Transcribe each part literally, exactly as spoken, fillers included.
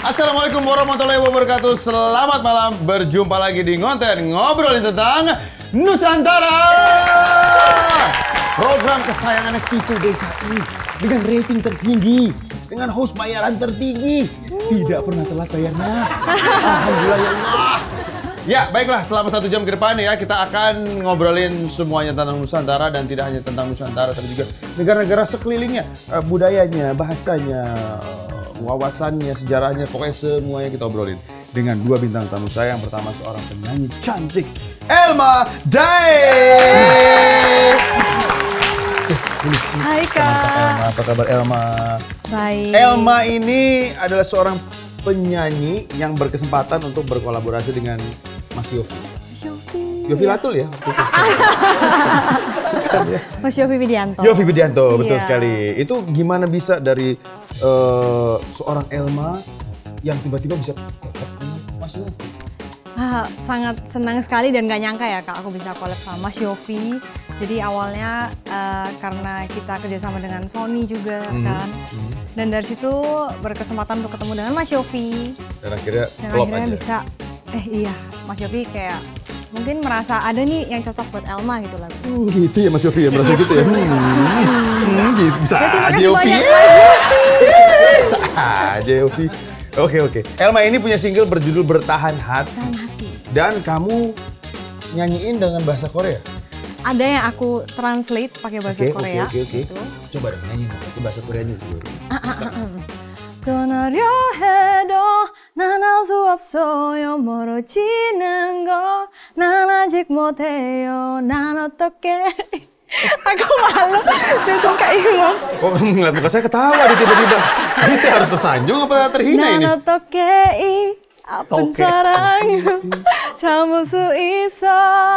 Assalamualaikum warahmatullahi wabarakatuh. Selamat malam, berjumpa lagi di konten ngobrolin tentang Nusantara. Program kesayangannya Situ Desa ini dengan rating tertinggi, dengan host bayaran tertinggi, tidak pernah telat bayarnya. Alhamdulillah ya Allah. Ya baiklah, selama satu jam ke depan ya kita akan ngobrolin semuanya tentang Nusantara, dan tidak hanya tentang Nusantara tapi juga negara-negara sekelilingnya, budayanya, bahasanya, wawasannya, sejarahnya, pokoknya semuanya kita obrolin dengan dua bintang tamu saya. Yang pertama seorang penyanyi cantik, Elma Dae. Hai Kak. Elma, apa kabar Elma? Baik. Elma ini adalah seorang penyanyi yang berkesempatan untuk berkolaborasi dengan Mas Yofi. Mas Yofi. Yofi Latul ya? Mas Yofi Widianto. Yofi Widianto, betul Iya. sekali. Itu gimana bisa dari uh, seorang Elma yang tiba-tiba bisa collab dengan Mas Yofi? Ah, sangat senang sekali dan gak nyangka ya Kak, aku bisa collab sama Mas Yofi. Jadi awalnya uh, karena kita kerjasama dengan Sony juga mm-hmm. kan. Mm-hmm. Dan dari situ berkesempatan untuk ketemu dengan Mas Yofi. Dan akhirnya Dan akhirnya aja. bisa, eh iya Mas Yofi kayak mungkin merasa ada nih yang cocok buat Elma gitu lah. Uh, gitu ya Mas Yofi ya, merasa gitu ya. Hmm, hmm, gitu, bisa aja Yofi. Bisa aja Yofi. Oke oke. Elma ini punya single berjudul Bertahan Hati. Bertahan Hati. Dan kamu nyanyiin dengan bahasa Korea? Ada yang aku translate pakai bahasa okay, Korea. Oke okay, oke gitu. oke. Coba dong nyanyiin pakai bahasa Koreanya dulu. 떠나려 해도 난 알 수 없어요 멀어지는 거 난 아직 못해요 난 어떻게 aku malu itu kayak gimana kok ngeliat muka saya ketawa di tiba-tiba ini saya harus tersanjung apa terhina ini 난 어떻게 이 아픈 사랑 참을 수 있어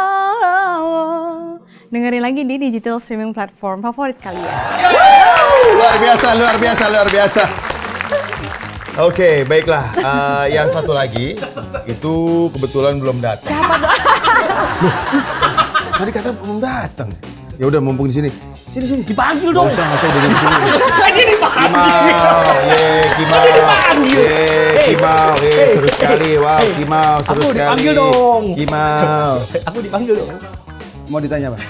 dengerin lagi di digital streaming platform favorit kalian. Luar biasa, luar biasa, luar biasa. Oke, okay, baiklah. Uh, yang satu lagi itu kebetulan belum datang. Siapa tuh? Tadi kata belum datang. Ya udah, mumpung di sini. Sini sini. Dipanggil dong. Gak usah, gak usah udah di sini. Lagi dipanggil. Kimau, ye, Kimau. Lagi dipanggil. Ye, Kimau, ye, seru sekali. Wow, Kimau, seru Aku sekali. dipanggil dong. Kimau. Aku dipanggil dong. Mau ditanya apa?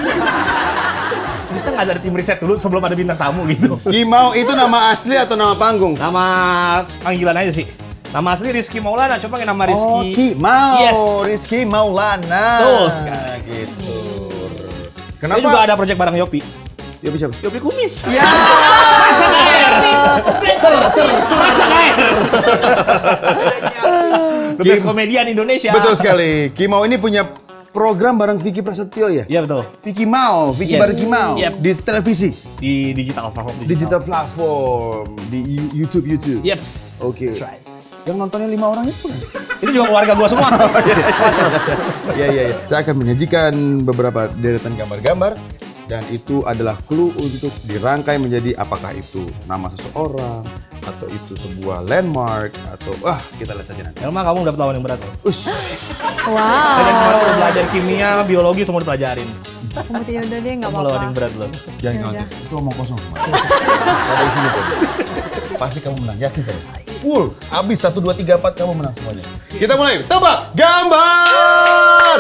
Bisa nggak dari tim riset dulu sebelum ada bintang tamu gitu? Kimau itu nama asli atau nama panggung? Nama panggilan aja sih. Nama asli Rizky Maulana, coba pakai nama Rizky. Oh, Kimau. Yes. Rizky Maulana. Betul sekali. Nah, gitu. Kenapa? Saya juga ada proyek bareng Yopi. Yopi siapa? Yopi Kumis. Ya. Masak air. Masak air. The best komedian Indonesia. Betul sekali. Kimau ini punya program bareng Vicky Prasetyo ya? Iya betul. Vicky Mau, Vicky Yes. bareng Kimau. Yep. Di televisi? Di digital platform digital. Digital platform, di YouTube YouTube. Yeps. Oke. That's right. Yang nontonnya lima orang itu kan? Itu juga keluarga gua semua. Iya iya iya. Saya akan menyajikan beberapa deretan gambar-gambar. Dan itu adalah clue untuk dirangkai menjadi apakah itu nama seseorang, atau itu sebuah landmark, atau wah kita lihat saja nanti. Elma, kamu dapat lawan yang berat loh. Ush. Wow. Kalian kemarin udah belajar kimia, biologi semua dipelajarin. Kamu ya udah deh nggak Kamu lawan apa-apa. yang berat loh. Jangan Ya khawatir, udah. itu omong kosong semua. Ada isinya kok. Pasti kamu menang, yakin saya. Full, habis satu, dua, tiga, empat kamu menang semuanya. Kita mulai, tebak gambar!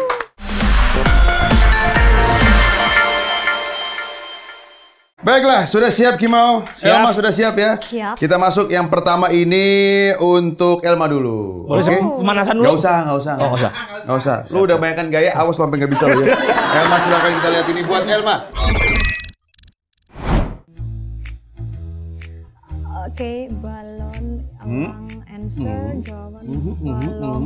Baiklah, sudah siap Kimau? Siap. Elma sudah siap ya? Siap. Kita masuk yang pertama ini untuk Elma dulu. Boleh Oke? okay? Pemanasan dulu? Gak usah, gak usah. Oh, nggak usah. Gak usah. Lu udah bayangkan gaya, awas sampai gak bisa lo ya. Elma silakan kita lihat ini buat Elma. Oke, balon, elang, answer, jawaban, balon,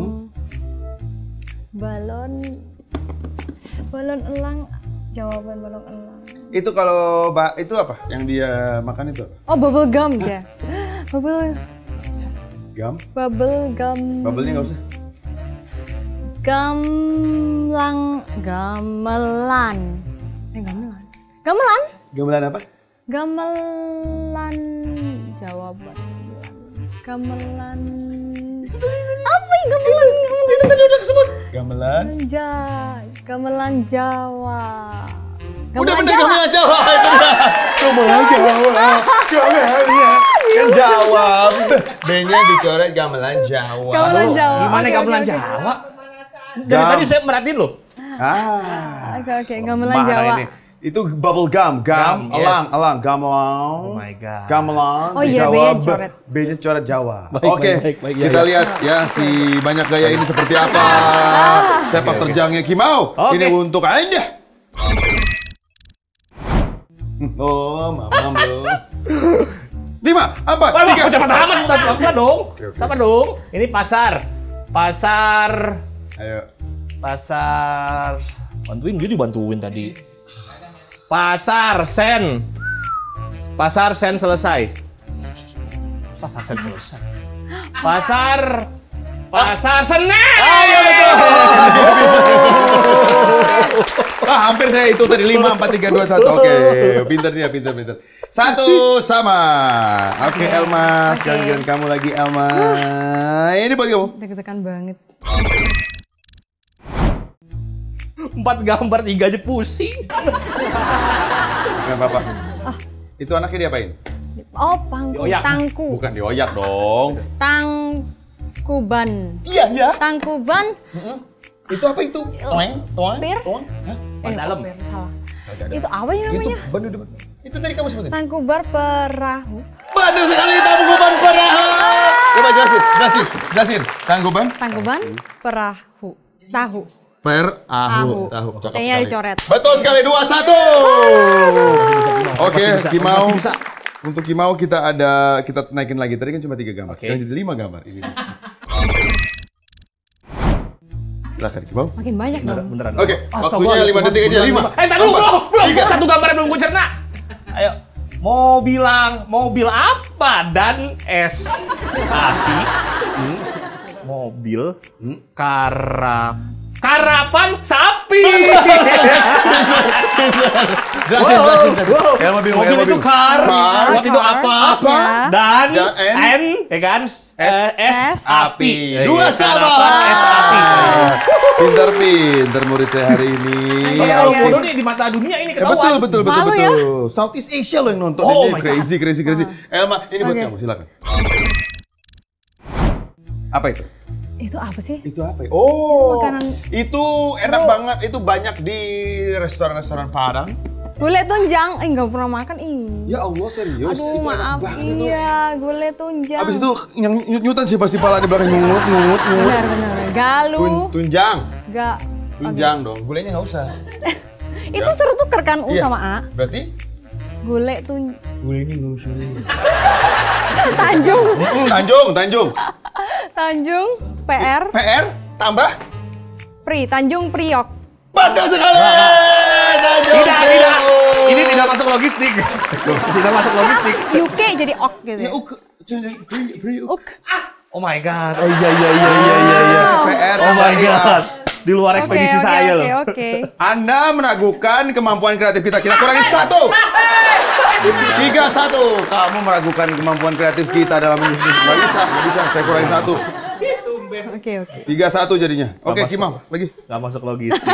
balon, balon elang, jawaban balon elang. Itu kalau ba itu apa? Yang dia makan itu? Oh, bubble gum ya, bubble, Gum? bubble gum, Bubble-nya nggak usah. gamlang, gamelan, eh gamelan, gamelan, Gamelan apa? gamelan, jawaban, gamelan. Itu tadi tadi. Apa ya gamelan? Gamelan. Itu tadi udah kesebut. Gamelan. Ja, gamelan Jawa. Udah bener gamelan Jawa. Itu udah. Gamelan Jawa. Gamelan. Kan jawab. B-nya dicoret gamelan Jawa. Gamelan Jawa. Gimana Oke, gamelan oke, oke. Jawa? Dari Gam. tadi saya merhatiin loh. Ah. Oke oke, gamelan Mana Jawa. ini? Itu bubble gum, gum, Gum, yes. elang, elang, gamelang. Oh my God. Gamelang. Oh iya, dijawab, B-nya dicoret. B-nya coret Jawa. Baik, Oke, baik, baik, baik, ya, kita ya. lihat ya si banyak gaya ini seperti apa. Sepak terjangnya Kimau. Oke. Ini untuk Anda. Oh, mamam lo. Lima, empat, Wah, tiga. wah, cepat amat, pelan-pelan dong. Sabar dong. Ini pasar. Pasar. Ayo. Pasar. Bantuin, dia dibantuin tadi. Pasar sen. Pasar sen selesai. Pasar sen selesai. Pasar. Pasar Senen. Ayo betul. Wah, hampir saya itu tadi lima, empat, tiga, dua, satu. Oke, pinter dia, pinter, pinter. Satu sama. Oke, Elma. Sekarang giliran kamu lagi, Elma. Ini buat kamu. Deg-degan banget. Empat gambar, tiga aja pusing. Enggak apa-apa. Itu anaknya diapain? Oh, pangku, Dioyak. tangku. Bukan dioyak dong. Tangkuban. Iya, iya. Tangkuban. Itu apa itu? Toeng, toeng, Bir? toeng. Hah? Ban Eh, dalam. oh, bir, salah. Kagak ada. Itu apa ya Itu namanya? bandu depan. Itu tadi kamu sebutin. Tangkubar perahu. Benar sekali, tangkuban perahu. Coba jelasin, jelasin, jelasin. Tangkuban? Tangkuban perahu. Tahu. Per Tahu. tahu. Cakep T-nya sekali. dicoret. Betul sekali, dua satu. Oke, Masih bisa, Kimau. masih bisa. Untuk Kimau kita ada kita naikin lagi. Tadi kan cuma tiga gambar. Oke. Sekarang jadi lima gambar. Ini. Silakan Kimau. Makin banyak dong. Beneran. Oke, Astaga, waktunya lima detik aja. beneran, Lima. Eh, entar dulu, Empat. belum, belum. Tiga. Satu gambar belum gue cerna. Ayo. Mau bilang, mobil apa dan es api? Hmm. Mobil Hmm. karap karapan sapi. Jelasin, Wow, jelasin. wow. Elma bingung, Mobil Elma itu bingung. car, Car. waktu itu apa? Apa? Dan Dan N. N, ya kan? Eh, S, S. api. Dua Iya, sama. karapan, S api. Pintar pintar murid saya hari ini. Kalau Iya, kalau iya. bodoh nih di mata dunia ini Ya, ketahuan. betul betul betul Malu ya? betul. Southeast Asia lo yang nonton Oh ini my God. crazy crazy crazy. Elma, ini buat Oke. kamu silakan. Apa itu? Itu apa sih? Itu apa ya? Oh, Makanan- itu enak Bro. banget. Itu banyak di restoran-restoran Padang. Gulai tunjang. Eh, nggak pernah makan. Ih. Ya Allah, serius. Aduh, itu enak maaf. banget itu. Iya, gulai tunjang. Abis itu yang nyut-nyutan sih pasti pala di belakang nyut nyut nyut. Benar, benar. Galu. Tun- tunjang, Gak. tunjang dong. Gulainya nggak usah. Itu suruh tuker kan U Iya. sama A. Berarti Gulai tun gulainya nggak usah. Tanjung. Mm, Tanjung, Tanjung. Tanjung P R P R tambah. Pri Tanjung Priok. Betul sekali. Tanjung. Tidak, tidak. Ini tidak masuk logistik. Tidak masuk logistik. U K jadi ok gitu. Ya, Ya. uk. Uk. Oh my god. Oh iya iya iya iya iya. iya. P R. Oh my iya. god. Di luar ekspedisi Oke, oke, saya oke, loh. Oke. Anda meragukan kemampuan kreatif kita. Kita kurangin satu. Tiga satu. Kamu meragukan kemampuan kreatif kita dalam menyusun. Nggak bisa, nggak bisa. Saya kurangin satu. Oke, oke. Tiga satu jadinya. Oke, Nggak Kimau, lagi. Gak masuk logistik.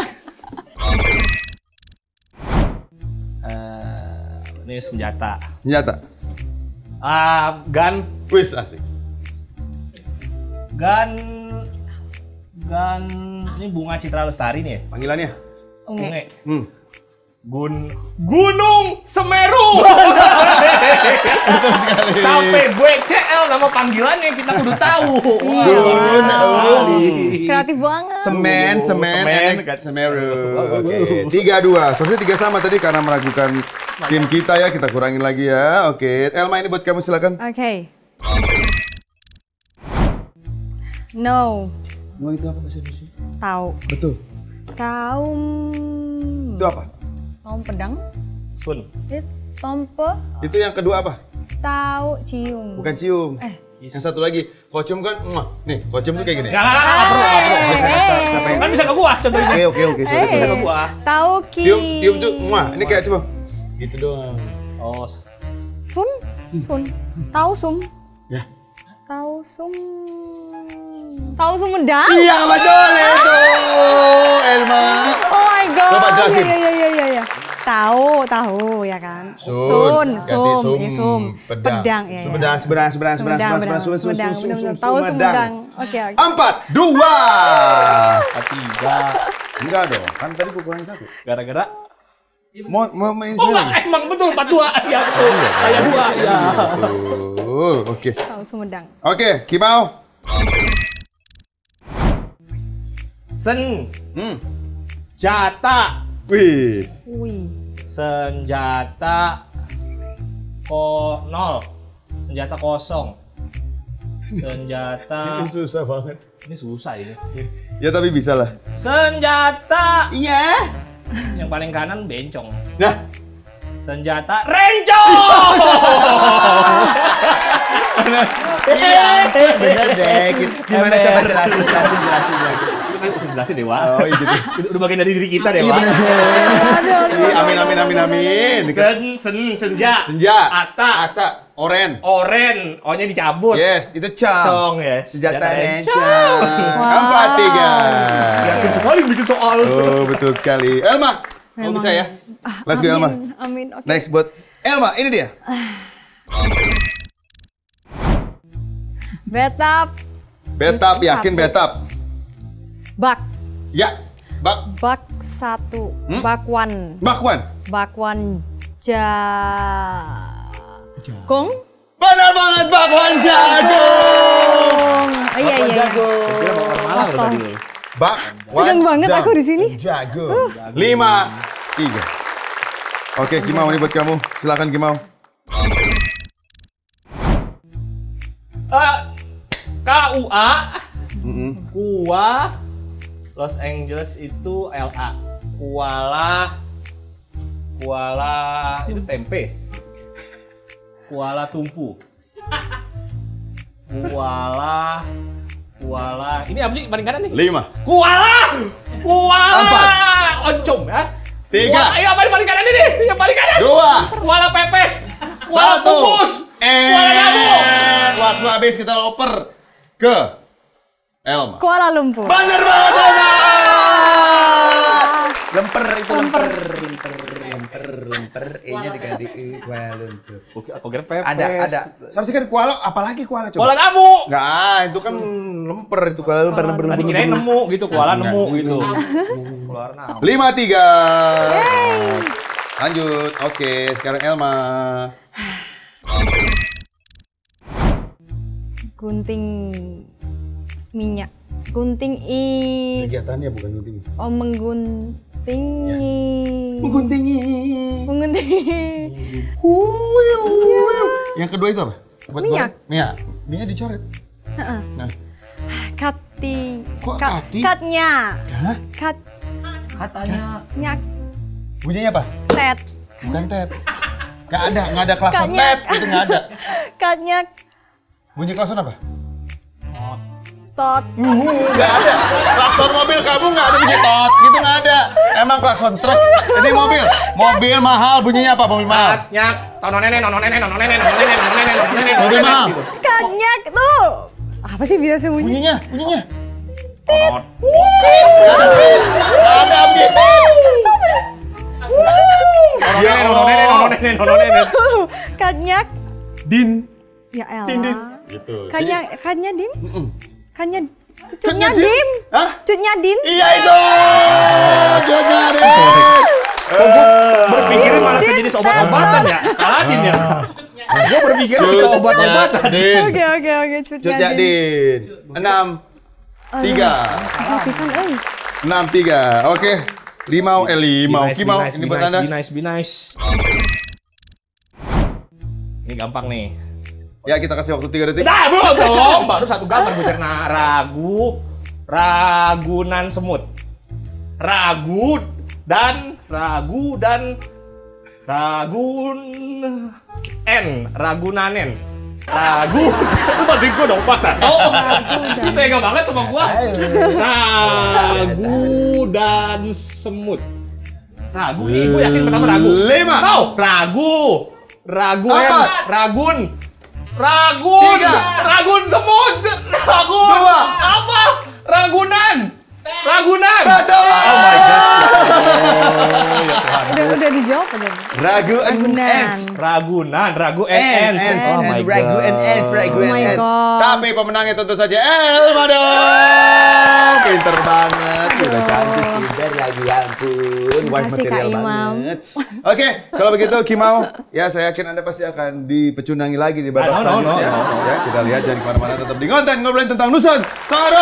Eh, ini senjata. Senjata. Ah, gun, Wis asik. gun, gun. Ini bunga Citra Lestari nih ya. Panggilannya? Unge. Hmm. Gun, Gunung Semeru. Sampai gue C L nama panggilannya kita kudu tahu. Wah, Iya, luar biasa wow. sekali. Kreatif banget. Semen, semen, Semen. enek, Semeru. Oke, tiga dua. Soalnya tiga sama tadi karena meragukan tim kita ya. Kita kurangin lagi ya. Oke, Elma ini buat kamu silakan. Oke. No. Mau itu apa bahasa Indonesia? Tahu. Betul. Kaum. Itu apa? Kaum pedang. Sun. Eh, Tompe. Itu yang kedua apa? Tahu cium. Bukan cium. Eh. Yang satu lagi, kocum kan, muah. Nih, kocum tuh kayak gini. Gak, gak, gak, gak perlu, gak perlu. Eh, Kan bisa ke gua contohnya. Oke, oke, oke. Sorry, eh. Bisa sorry. ke gua. Tahu ki. Tium, tium tuh, muah. Ini kayak coba. Gitu doang. Oh, Sun. Sun. Tahu sum. Ya. Tahu sum. Tahu Sumedang. Iya, betul itu. Elma. Oh my god. Coba jelasin. Iya, iya, iya, iya, iya. Tahu, tahu ya kan. Sun, ganti sum, sum, ya, sum. pedang. Pedang ya. Sumedang, Sumedang, Sumedang, Sumedang, Sumedang, Sumedang, Sumedang, Sumedang, benar-benar. Tahu Sumedang. Oke, oke. Empat, dua. Tiga. Enggak dong, kan tadi gue kurang satu. Gara-gara. Mau mau main Oh enggak, emang betul empat dua. Ya betul. Saya dua. Ya. Betul. Oke. Tahu Sumedang. Oke, Kimau. Sen. Hmm. Jata. Wih. Wih. Senjata. Ko nol. Senjata kosong. Senjata. Ini susah banget. Ini susah ini. Ya tapi bisa lah. Senjata. Iya. Yang paling kanan bencong. Nah. Senjata rencong. Iya. Bener deh. Gimana coba jelasin, jelasin, jelasin, jelasin. Jelasin Dewa. Oh iya gitu. Itu udah bagian dari diri kita Dewa. Iya bener. Aduh, aduh. Amin, amin, amin, amin. Sen, sen, senja. Senja. Ata. Ata. Oren. Oren. O-nya dicabut. Yes, itu cang. Cong ya. Senjata rencang. Wow. Empat, tiga. Yakin sekali bikin soal. Oh, betul sekali. Elma, kamu bisa ya? Let's go Amin, Elma. Amin. Oke. Next buat Elma, ini dia. Betap. Betap, Satu. yakin betap. Bak. Ya, bak, Bak satu. Hmm? Bakwan. bakwan. Bakwan ja. Gong. Benar banget, bakwan jagung. Oh, iya iya. iya. Malah udah tadi. Bakwan Tegang banget jagung. aku di sini. Jagung. Lima, tiga. Oke, Kimau ini buat kamu. Silakan Kimau. Eh, K U A. Mm-mm. Kua. Los Angeles itu L A. Kuala. Kuala itu tempe. Kuala Tumpu. Kuala. Kuala. Ini apa sih paling kanan nih? Lima, Kuala. Kuala. Empat. Oncom ya. Tiga. Kuala. Ayo paling paling kanan ini. Yang paling kanan. dua, Kuala pepes. Kuala satu. kukus. Kuala dabu. And waktu habis kita oper ke Elma. Kuala Lumpur. Bener banget Elma. Lemper itu Lemper. lemper, lemper, lemper. E-nya diganti E, Kuala Lumpur. Oke, aku kira pepes. Ada, ada. Seharusnya kan kuala, apalagi kuala coba. Kuala dabu. Enggak, itu kan lemper itu kuala lemper, lemper, Tadi lemper. kirain nemu gitu, kuala Enggak. nemu gitu. Keluar nama. Lima tiga. Lanjut. Oke, sekarang Elma. Gunting minyak. Gunting i. Kegiatannya bukan gunting. Oh menggunting. Mengguntingi. Menggunting. Huyu, huyu. Yang kedua itu apa? Buat Minyak. goreng? Minyak. Minyak dicoret. Heeh. Nah, Kati. Kok Ka- kati? Katnya. hah? Kat. Katanya Nyak. Bunyinya apa? Tet. Bukan tet. Gak ada, gak ada klakson Katnya. tet, itu gak ada. Katnya. Bunyi klakson apa? Tot. Gak ada. Klakson mobil kamu gak ada bunyi tot, gitu gak ada. Emang klakson truk. Ini mobil, mobil mahal bunyinya apa? Mobil mahal. katnya tono nenek nono nenek nono nenek nono nenek nono nenek nono nenek Mobil mahal. Katnya tuh. Apa sih biasa bunyi? Bunyinya, bunyinya. Tot. Gak ada bunyi. Nono nenek nono nenek nono nenek nono nenek. Katnya. Din. Ya elah. Din, din. Gitu. Katnya, katnya din. Mm-mm. Katnya. Cutnya Cutnya din? dim. Hah? Cutnya din. Iya itu. Cutnya din. Berpikirin malah ke jenis obat-obatan ya. Aladin ya. Gue berpikir ke obat-obatan. Din. Oke oke oke. Cutnya Cutnya din. din. Enam. Tiga. Pisan eh. Enam tiga. Oke. Limau, eh limau. Be nice, Kimau. be nice, Ini be buat nice, anda. be nice, be nice. Ini gampang nih. Ya kita kasih waktu tiga detik. Nah, belum dong. Baru satu gambar gue cerna. Ragu, Ragunan semut. Ragu dan Ragu dan Ragun N, Ragunanen. Ragu. Lu bantuin gue dong, Pak. Oh, lu tega banget sama gua. Ragu dan semut. Ragu nih, gue yakin pertama ragu. Lima. Tahu? Ragu. Ragu N, Empat. Ragun. Ragun. Tiga. Ragun semut. Ragun. Dua. Apa? Ragunan. Ragunan. Betul. Oh my god. Udah udah dijawab apa dong? Ragu and Ragunan. Ends. Ragunan, Ragu and Ends. Ends. Oh my god. Ragu and Ends, Ragu Oh and my Ends. God. Tapi pemenangnya tentu saja Elma dong. Pinter banget, udah cantik, pinter lagi, ya ampun. Wah, Makasih, material Kak Imam. banget. Oke, kalau begitu Kimau, ya saya yakin Anda pasti akan dipecundangi lagi di babak Ah, no, no, selanjutnya. no, no, no. Ya, kita lihat jangan kemana-mana, tetap di konten ngobrolin tentang Nusantara.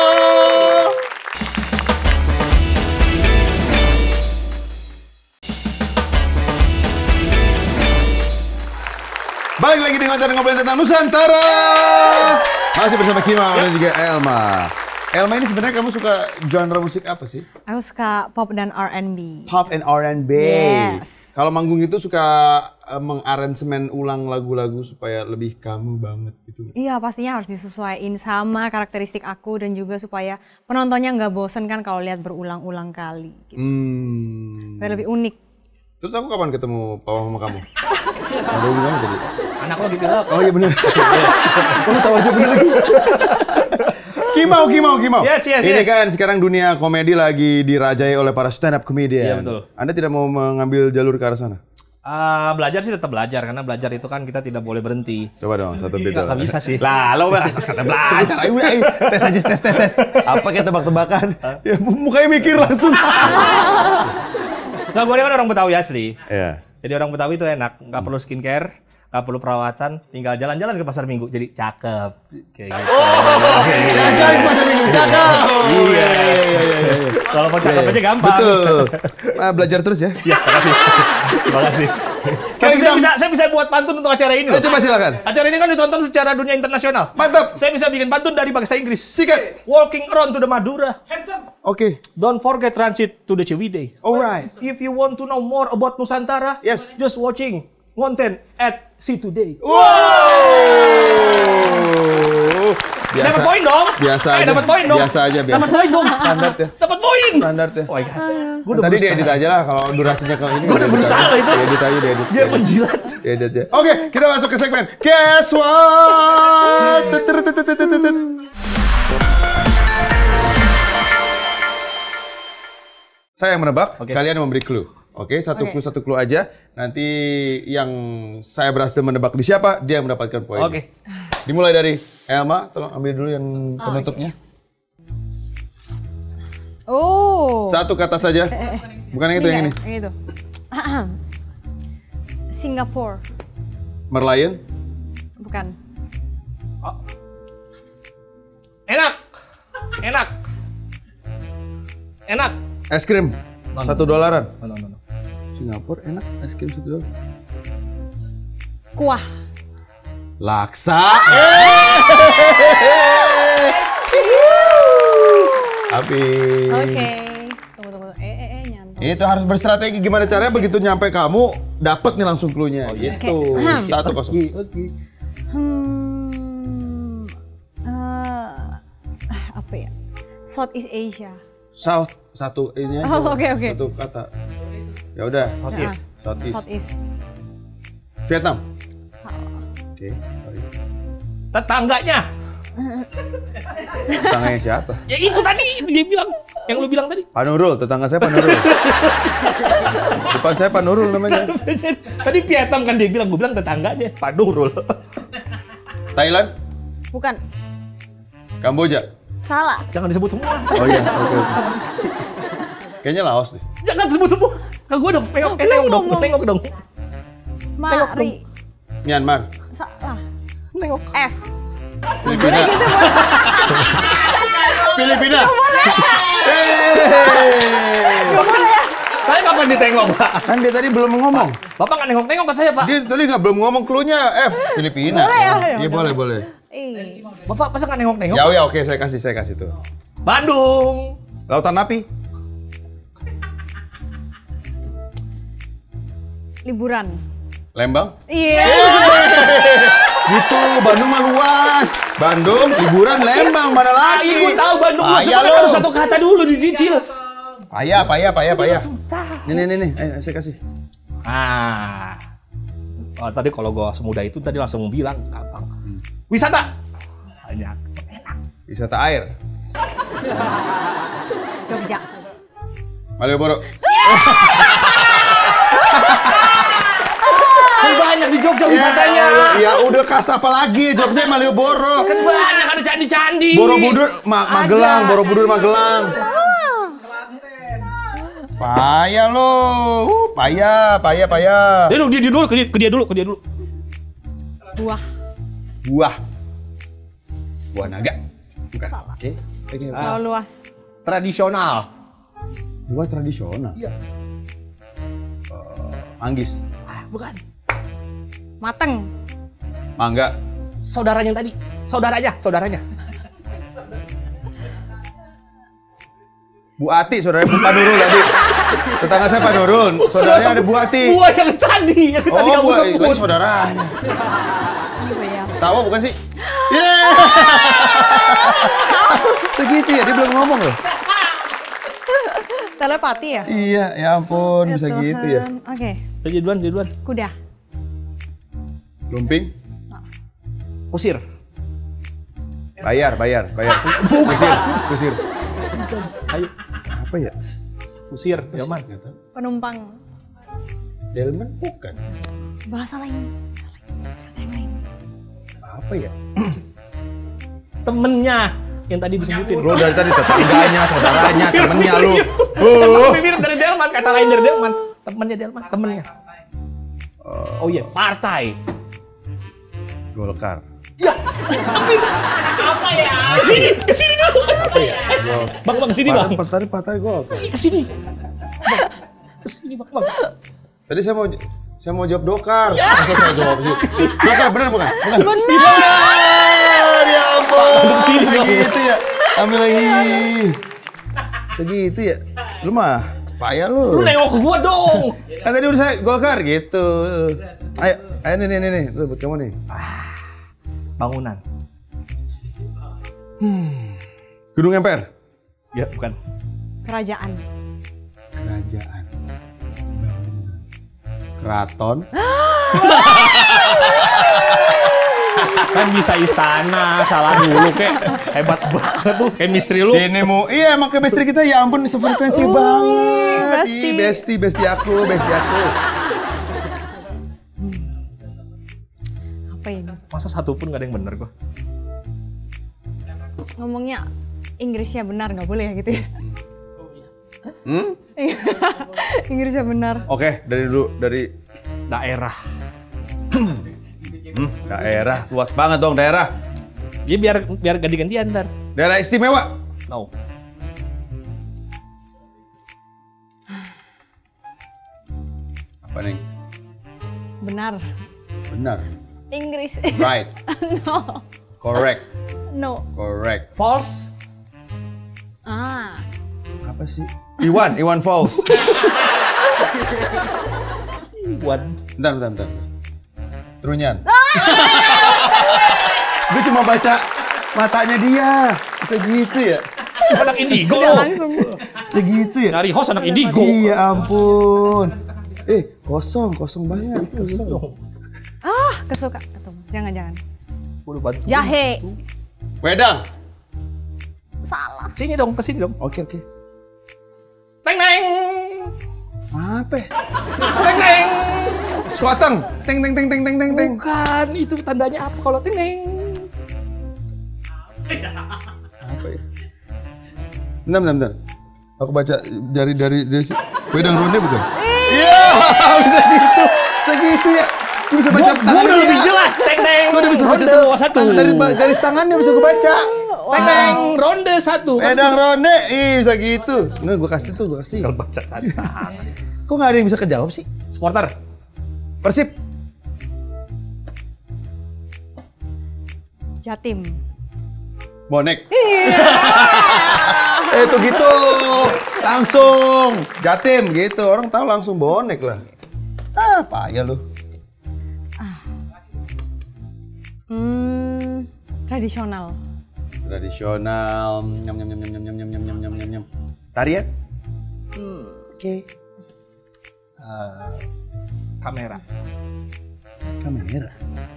Balik lagi di konten ngobrolin tentang Nusantara. Masih bersama Kimau dan juga Elma. Elma, ini sebenarnya kamu suka genre musik apa sih? Aku suka pop dan R and B. Pop and R and B. Yes. Kalau manggung itu suka uh, mengaransemen ulang lagu-lagu supaya lebih kamu banget gitu. Iya, pastinya harus disesuaikan sama karakteristik aku dan juga supaya penontonnya nggak bosen kan kalau lihat berulang-ulang kali. Gitu. Hmm. Biar lebih unik. Terus aku kapan ketemu papa mama kamu? Ada hubungan tadi? Anak lo gitu. Oh iya benar. Kamu tahu aja bener lagi. Kimau, Kimau, Kimau. Yes, yes, Ini yes. kan sekarang dunia komedi lagi dirajai oleh para stand up comedian. Iya, betul. Anda tidak mau mengambil jalur ke arah sana? Ah, belajar sih tetap belajar karena belajar itu kan kita tidak boleh berhenti. Coba dong satu bit. Nggak bisa sih. Lah, lo bahas kata belajar. Ayo, ayo, tes aja, tes, tes, tes. Apa kayak tebak-tebakan? Ya, mukanya mikir langsung. Nggak, gue kan orang Betawi asli. Iya. Jadi orang Betawi itu enak, nggak perlu skincare, nggak perlu perawatan, tinggal jalan-jalan ke pasar minggu. Jadi cakep. Kayak gitu. Cakep pasar minggu, cakep. Iya, iya, iya. Kalau mau cakep aja gampang. Betul. Ah, belajar terus ya. Ya, makasih. Terima kasih. Sekarang saya bisa, saya bisa buat pantun untuk acara ini. Eh, coba silakan. Acara ini kan ditonton secara dunia internasional. Mantap. Saya bisa bikin pantun dari bahasa Inggris. Sikat. Walking around to the Madura. Oke. Don't forget transit to the Ciwidey. Alright. If you want to know more about Nusantara, Yes. just watching content at See Today. Wow. Biasa. Dapat poin dong. Biasa Eh, aja. dapat poin dong. Biasa aja, biasa. Dapat poin dong. Standar ya. Dapat poin. Standar ya. Oh my God. Gue Kan tadi diedit aja lah kalau durasinya kalau ini. Gua udah berusaha itu. Diedit aja, diedit. Biar menjilat. Diedit ya. Oke, kita masuk ke segmen Guess What? Tetetetetetetet. Saya yang menebak, Oke. kalian memberi clue. Oke, satu Oke. clue satu clue aja. Nanti yang saya berhasil menebak di siapa, dia yang mendapatkan poin. Oke. Dimulai dari Elma, tolong ambil dulu yang penutupnya. Oh. Satu kata saja. Bukan yang itu, yang ini. Yang itu. Singapura. Merlion, Bukan. Enak. Enak. Enak. es krim, satu dolaran. No, no, no, no. Singapura enak, es krim satu dolar. Kuah. Laksa. Api. Oke. Tunggu, tunggu. Eh, eh, eh, nyantol. Itu harus berstrategi gimana caranya begitu nyampe kamu dapat nih langsung clue-nya. Gitu. Oke. Satu kosong. Oke. Hmm. eh, apa ya? Southeast Asia. South satu ini aja. Oh, oke, oke. Satu kata. Ya udah. Southeast. Southeast. Southeast. Vietnam. Salah. Oke. Sorry. Tetangganya. Tetangganya siapa? Ya itu tadi dia bilang. Yang lu bilang tadi. Pak Nurul, tetangga saya Pak Nurul. Depan saya Pak Nurul namanya. Tadi Vietnam kan dia bilang, gue bilang tetangganya. Pak Nurul. Thailand, Bukan. Kamboja. Salah. Jangan disebut semua. Oh iya, oke. oke. Kayaknya Laos deh. Jangan disebut semua. Kan gue udah nengok, eh, nengok dong, nengok dong. Mari. Myanmar, Salah. Nengok. F. Filipina. Gitu, Filipina. Gak boleh ya? Saya kapan ditengok, Pak? Kan dia tadi belum ngomong. Bapak nggak nengok-nengok ke saya, Pak? Dia tadi nggak belum ngomong clue-nya F. Filipina. Boleh ya? Iya boleh boleh. Eh. Bapak masa nggak nengok-nengok? Ya ya oke saya kasih saya kasih tuh. Bandung. Lautan Api. Liburan. Lembang. Iya. Gitu, Bandung mah luas. Bandung, liburan, Lembang, mana Ah, lagi? ibu tahu Bandung luas, Payah tapi lo. harus satu kata dulu dicicil. Payah, payah, payah, payah. Nih, nih, nih, nih. Ayo, saya kasih. Ah. Oh, tadi kalau gua semudah itu tadi langsung bilang gampang. Wisata. Banyak. Enak. Wisata air. Jogja. Malioboro. banyak di Jogja Ya, wisatanya. ya udah kas apa lagi? Jogja Malioboro. Kan banyak ada candi-candi. Borobudur, Ma Magelang, Borobudur Magelang. Payah lo, uh, payah, payah, payah. Dia dulu, dia, dia dulu, ke dia, ke dia dulu, ke dia dulu. Buah. Buah, buah naga. Bukan. Oke. Oke. Terlalu luas. Tradisional. Buah tradisional. Iya. Manggis. Ah, bukan. Mateng. Mangga. Saudaranya yang tadi. Saudaranya, saudaranya. Bu Ati, saudaranya Bu Pak Nurul tadi. Tetangga saya Pak Nurul. Saudaranya ada Bu Ati. Buah yang tadi, yang tadi Oh, kamu buah, sebut. itu saudaranya. Apa ya? Sawah bukan sih? Yeay! Segitu ya, dia belum ngomong loh. Telepati ya? Iya, ya ampun, bisa Tuhan. gitu ya. Oke. Jadi duluan, jadi duluan. Kuda. Lumping, Kusir. bayar, bayar, bayar. Kusir, kusir. Ayo, Apa ya? kusir. Yaman. Penumpang. Delman bukan. Bahasa lain. Kata yang lain. Apa ya? Temennya yang tadi disebutin. Lo dari tadi tetangganya, saudaranya, temennya lu. Oh, mirip dari Delman, kata lain dari Delman. Temennya Delman, temennya. Oh iya, partai. Golkar. Apa ya? Kesini, kesini dulu. Apa ya? Bang, bang, kesini bang. Partai, partai Golkar. Ih, kesini. Bang, kesini bang, bang. Tadi saya mau saya mau jawab Dokar. Masa saya jawab sih? Dokar benar bukan? Bukan. Benar. Ya ampun. Sini, dong. Segitu ya. Ambil lagi. Segitu ya. Lu mah payah lu. Lu nengok ke gua dong. Kan tadi udah saya Golkar gitu. Ayo, ayo nih nih nih nih. Lu buat kamu nih. Bangunan. Gedung M P R. Ya, bukan. Kerajaan. Kerajaan. Keraton. Kan bisa istana, salah dulu kek. Hebat banget tuh chemistry lu. Sini mu. Iya emang chemistry kita ya ampun sefrekuensi Uh, banget. bestie. Ih, bestie, bestie aku, bestie aku. Apa ini? Masa satu pun gak ada yang bener gua. Ngomongnya Inggrisnya benar nggak boleh ya gitu ya? Hmm? Inggrisnya benar. Oke, dari dulu dari Daerah. hmm, daerah luas banget dong daerah. Dia biar biar ganti-gantian ntar. Daerah istimewa. No. Apa nih? Benar. Benar. Inggris. Right. No. Correct. No. Correct. False. Ah. Apa sih? Iwan, Iwan Falls. Buat Bentar, bentar, bentar. Trunyan. Gue cuma baca matanya dia. Segitu ya? anak indigo Udah loh. langsung. Segitu ya? Nyari host anak indigo. Iya ampun. Eh, kosong, kosong banget. Kosong. Ah, kesuka ketemu. Jangan-jangan. Udah bantu. Jahe. Wedang. Salah. Sini dong, kesini dong. Oke, oke. Teng neng. Apa? Teng neng. Squateng. Teng teng teng teng teng teng teng. Bukan, itu tandanya apa kalau teng neng? Apa ya? Bentar, bentar, bentar. Aku baca dari dari dari si- Wedang Ronde bukan? Iya, bisa gitu. Segitu ya. Gue bisa baca Gua, gua tangannya udah lebih dia. jelas, teng neng. Gue udah bisa baca Ronde tangan- satu. tangan dari ba- garis tangannya bisa gue baca. Teng neng, ronde satu. Wedang Ronde, ih bisa gitu. Nggak, gue kasih tuh, gue kasih. Kalau baca tangan. Kok nggak ada yang bisa kejawab sih? Supporter. Persib. Jatim. Bonek. Eh itu gitu. Langsung. Jatim gitu. Orang tahu langsung bonek lah. Ah, payah lu. Hmm, tradisional. Tradisional. Nyam nyam nyam nyam nyam nyam nyam nyam nyam nyam nyam. Tarian? Hmm. Oke. Uh, kamera. Kamera.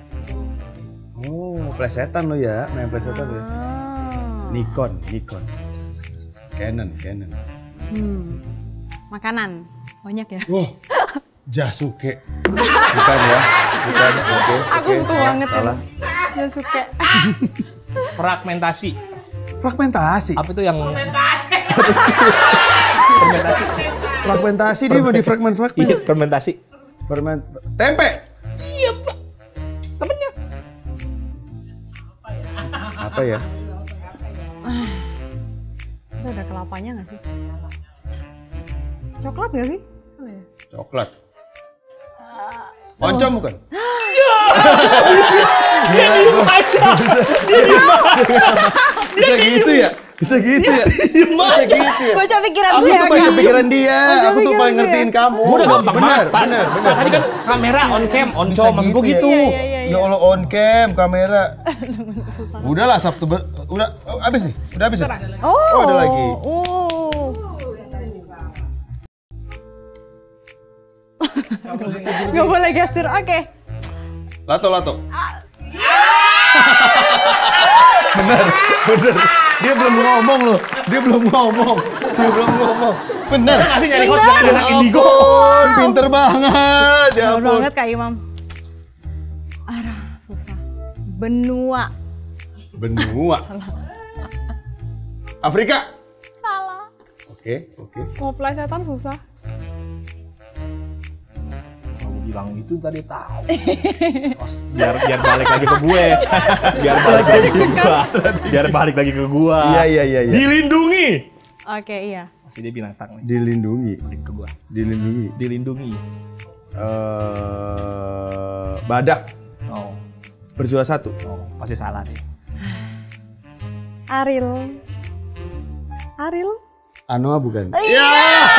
Oh, plesetan lu ya, main plesetan ya. Ah. Nikon, Nikon. Canon, Canon. Hmm. Makanan. Banyak ya? Wah, Jasuke. Bukan ya? Bukan, oke. Aku oke. suka banget ya. Salah. Ya suka. Fragmentasi. Fragmentasi. Apa itu yang Fragmentasi dia mau di fragmen-fragmen. Iya, fermentasi. Ferment. Tempe. Iya, Pak. Temennya. Apa ya? Itu ada kelapanya nggak sih? Coklat nggak sih? Apa ya? Coklat. Oncom bukan? Dia diem aja. Dia diem aja. Bisa gitu ya? Bisa gitu ya? Bisa gitu ya? Baca pikiran Aku dia tuh baca kan? pikiran dia. Baca Aku tuh pikiran paling dia. ngertiin kamu. Gua udah gampang bener, banget, Pak. bener, bener. Tadi kan kamera on cam, on Bisa cam, maksud gua gitu ya? gitu. Iya, iya, iya. Ya Allah on cam, kamera. Udahlah Sabtu ber... udah oh, habis nih. Udah habis ya? Oh, Oh, ada lagi. Oh. Gak boleh gestur, oke. Lato lato. bener, bener. Dia belum ngomong loh. Dia belum ngomong. Dia belum ngomong. Bener. Masih nyari host dengan anak indigo. ampun, pinter banget. Ya Bener ampun. banget Kak Imam. Arah, susah. Benua. Benua. Afrika. Salah. Oke, oke. Mau plesetan susah. Kamu bilang itu tadi tahu. biar biar balik lagi ke gue. Biar balik lagi ke gua. Biar balik lagi ke gua. Iya, iya, iya, iya. Dilindungi. Oke, iya. Masih dia binatang nih. Dilindungi. Balik ke gua. Dilindungi. Dilindungi. Eh, badak. Oh, Berjuara satu. oh, pasti salah nih. Ariel. Ariel? Anoa bukan? Iya.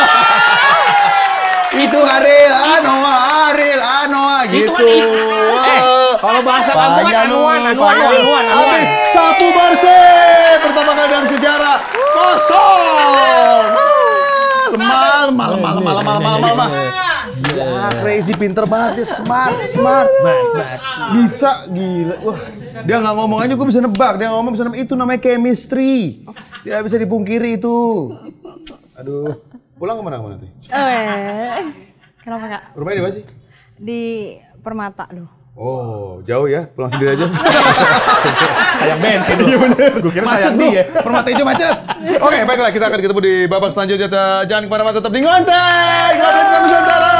Itu Ariel, Anoa, Ariel, Anoa gitu. Itu kan eh, kalau bahasa kampung kan anuan, anuan, anuan, anuan. Habis satu bersih pertama kali dalam sejarah kosong. Malam, malam, malam, malam, malam, malam, malam. Ya, crazy pinter banget ya, smart, smart. Bisa, gila. Wah, dia nggak ngomong aja gue bisa nebak. Dia ngomong bisa nebak. Itu namanya chemistry. Tidak bisa dipungkiri itu. Aduh, pulang kemana kamu nanti? Eh. Kenapa Kak? Rumahnya di mana sih? Di Permata loh. Oh, jauh ya? Pulang sendiri aja. Sayang bensin loh. Iya bener. Gue kira Macet sayang bro. dia. Permata hijau macet. Oke, baiklah kita akan ketemu di babak selanjutnya. Jangan kemana-mana, tetap di Ngontek. Ngobrol Nusantara.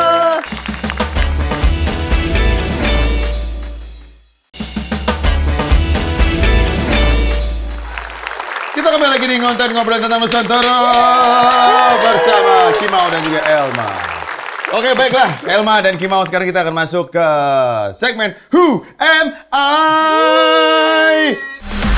Kita kembali lagi di Ngontek Ngobrol tentang Nusantara bersama Kimau dan juga Elma. Oke, baiklah. Elma dan Kimau, sekarang kita akan masuk ke segmen Who Am I?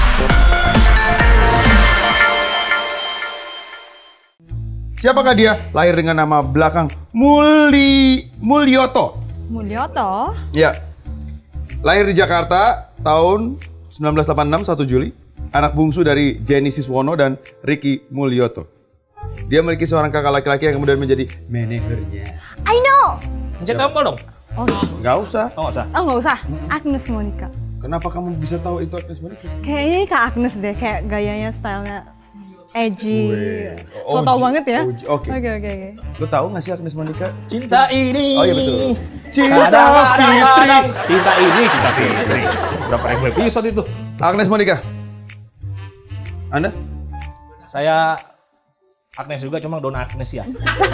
Siapakah dia? Lahir dengan nama belakang Muli Mulyoto. Mulyoto. Ya. Lahir di Jakarta tahun sembilan belas delapan puluh enam, satu Juli. Anak bungsu dari Jenny Siswono dan Ricky Mulyoto. Dia memiliki seorang kakak laki-laki yang kemudian menjadi manajernya. I know. Pencet tombol dong. Oh, Gak usah. Oh, nggak usah. oh nggak usah. Agnes Monica. Kenapa kamu bisa tahu itu Agnes Monica? Kayaknya ini Kak Agnes deh, kayak gayanya, stylenya edgy. Weh. So tau O G, banget ya. O G, oke. Oke oke oke. Lo tahu gak sih Agnes Monica? Cinta ini. Oh iya betul. Cinta Kadang-kadang Fitri. Cinta ini, cinta Fitri. Berapa ribu episode itu? Agnes Monica. Anda? Saya Agnes juga, cuma Dona Agnes ya.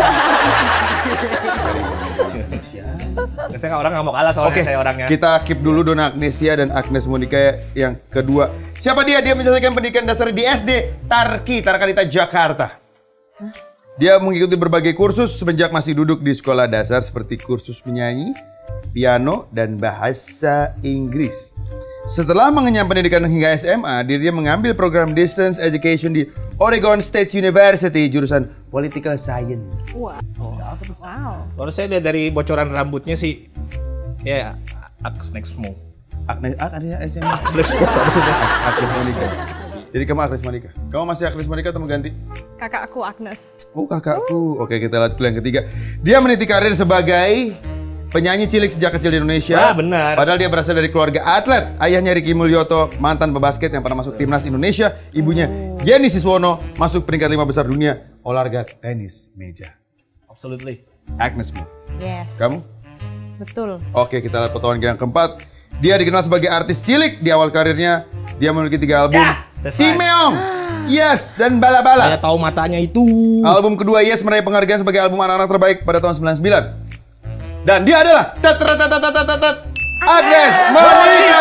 Saya orang nggak mau kalah soalnya Oke, saya orangnya. kita keep dulu Dona Agnesia dan Agnes Monica yang kedua. Siapa dia? Dia menyelesaikan pendidikan dasar di S D Tarki, Tarakanita, Jakarta. Dia mengikuti berbagai kursus semenjak masih duduk di sekolah dasar seperti kursus menyanyi, piano, dan bahasa Inggris. Setelah mengenyam pendidikan hingga S M A, dirinya mengambil program Distance Education di Oregon State University, jurusan Political Science. Wow. Wow. Kalau saya lihat dari bocoran rambutnya sih, ya Agnes next move. Agnes, Agnes, Agnes, Agnes next Agnes Monica. Jadi kamu Agnes Monica. Kamu masih Agnes Monica atau mau ganti? Kakakku Agnes. Oh kakakku. Oke, kita lihat dulu yang ketiga. Dia meniti karir sebagai penyanyi cilik sejak kecil di Indonesia. Wah, benar. Padahal dia berasal dari keluarga atlet. Ayahnya Ricky Mulyoto, mantan pebasket yang pernah masuk timnas Indonesia. Ibunya Jenny Siswono, masuk peringkat lima besar dunia olahraga tenis meja. Absolutely. Agnes Mo. Yes. Kamu? Betul. Oke, kita lihat potongan yang keempat. Dia dikenal sebagai artis cilik di awal karirnya. Dia memiliki tiga album. Ya, that's Si right. Meong, Yes, dan Bala Bala. Saya tahu matanya itu. Album kedua Yes meraih penghargaan sebagai album anak-anak terbaik pada tahun sembilan puluh sembilan. Dan dia adalah tat tat tat tat tat tat tat Agnes Monica.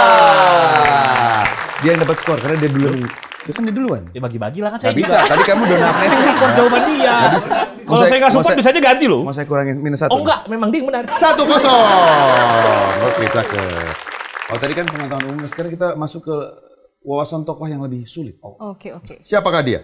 Dia yang dapat skor karena dia duluan. Dia kan dia duluan. Ya bagi-bagi lah kan saya Gak bisa, tadi kamu Donna Agnes. Saya support jawaban dia. Kalau saya nggak support bisa aja ganti loh. Mau saya kurangin minus satu? Oh enggak, memang dia yang benar. Satu kosong. Oke, cakep. Oh tadi kan pengetahuan umum, sekarang kita masuk ke wawasan tokoh yang lebih sulit. Oke, oke. Siapakah dia?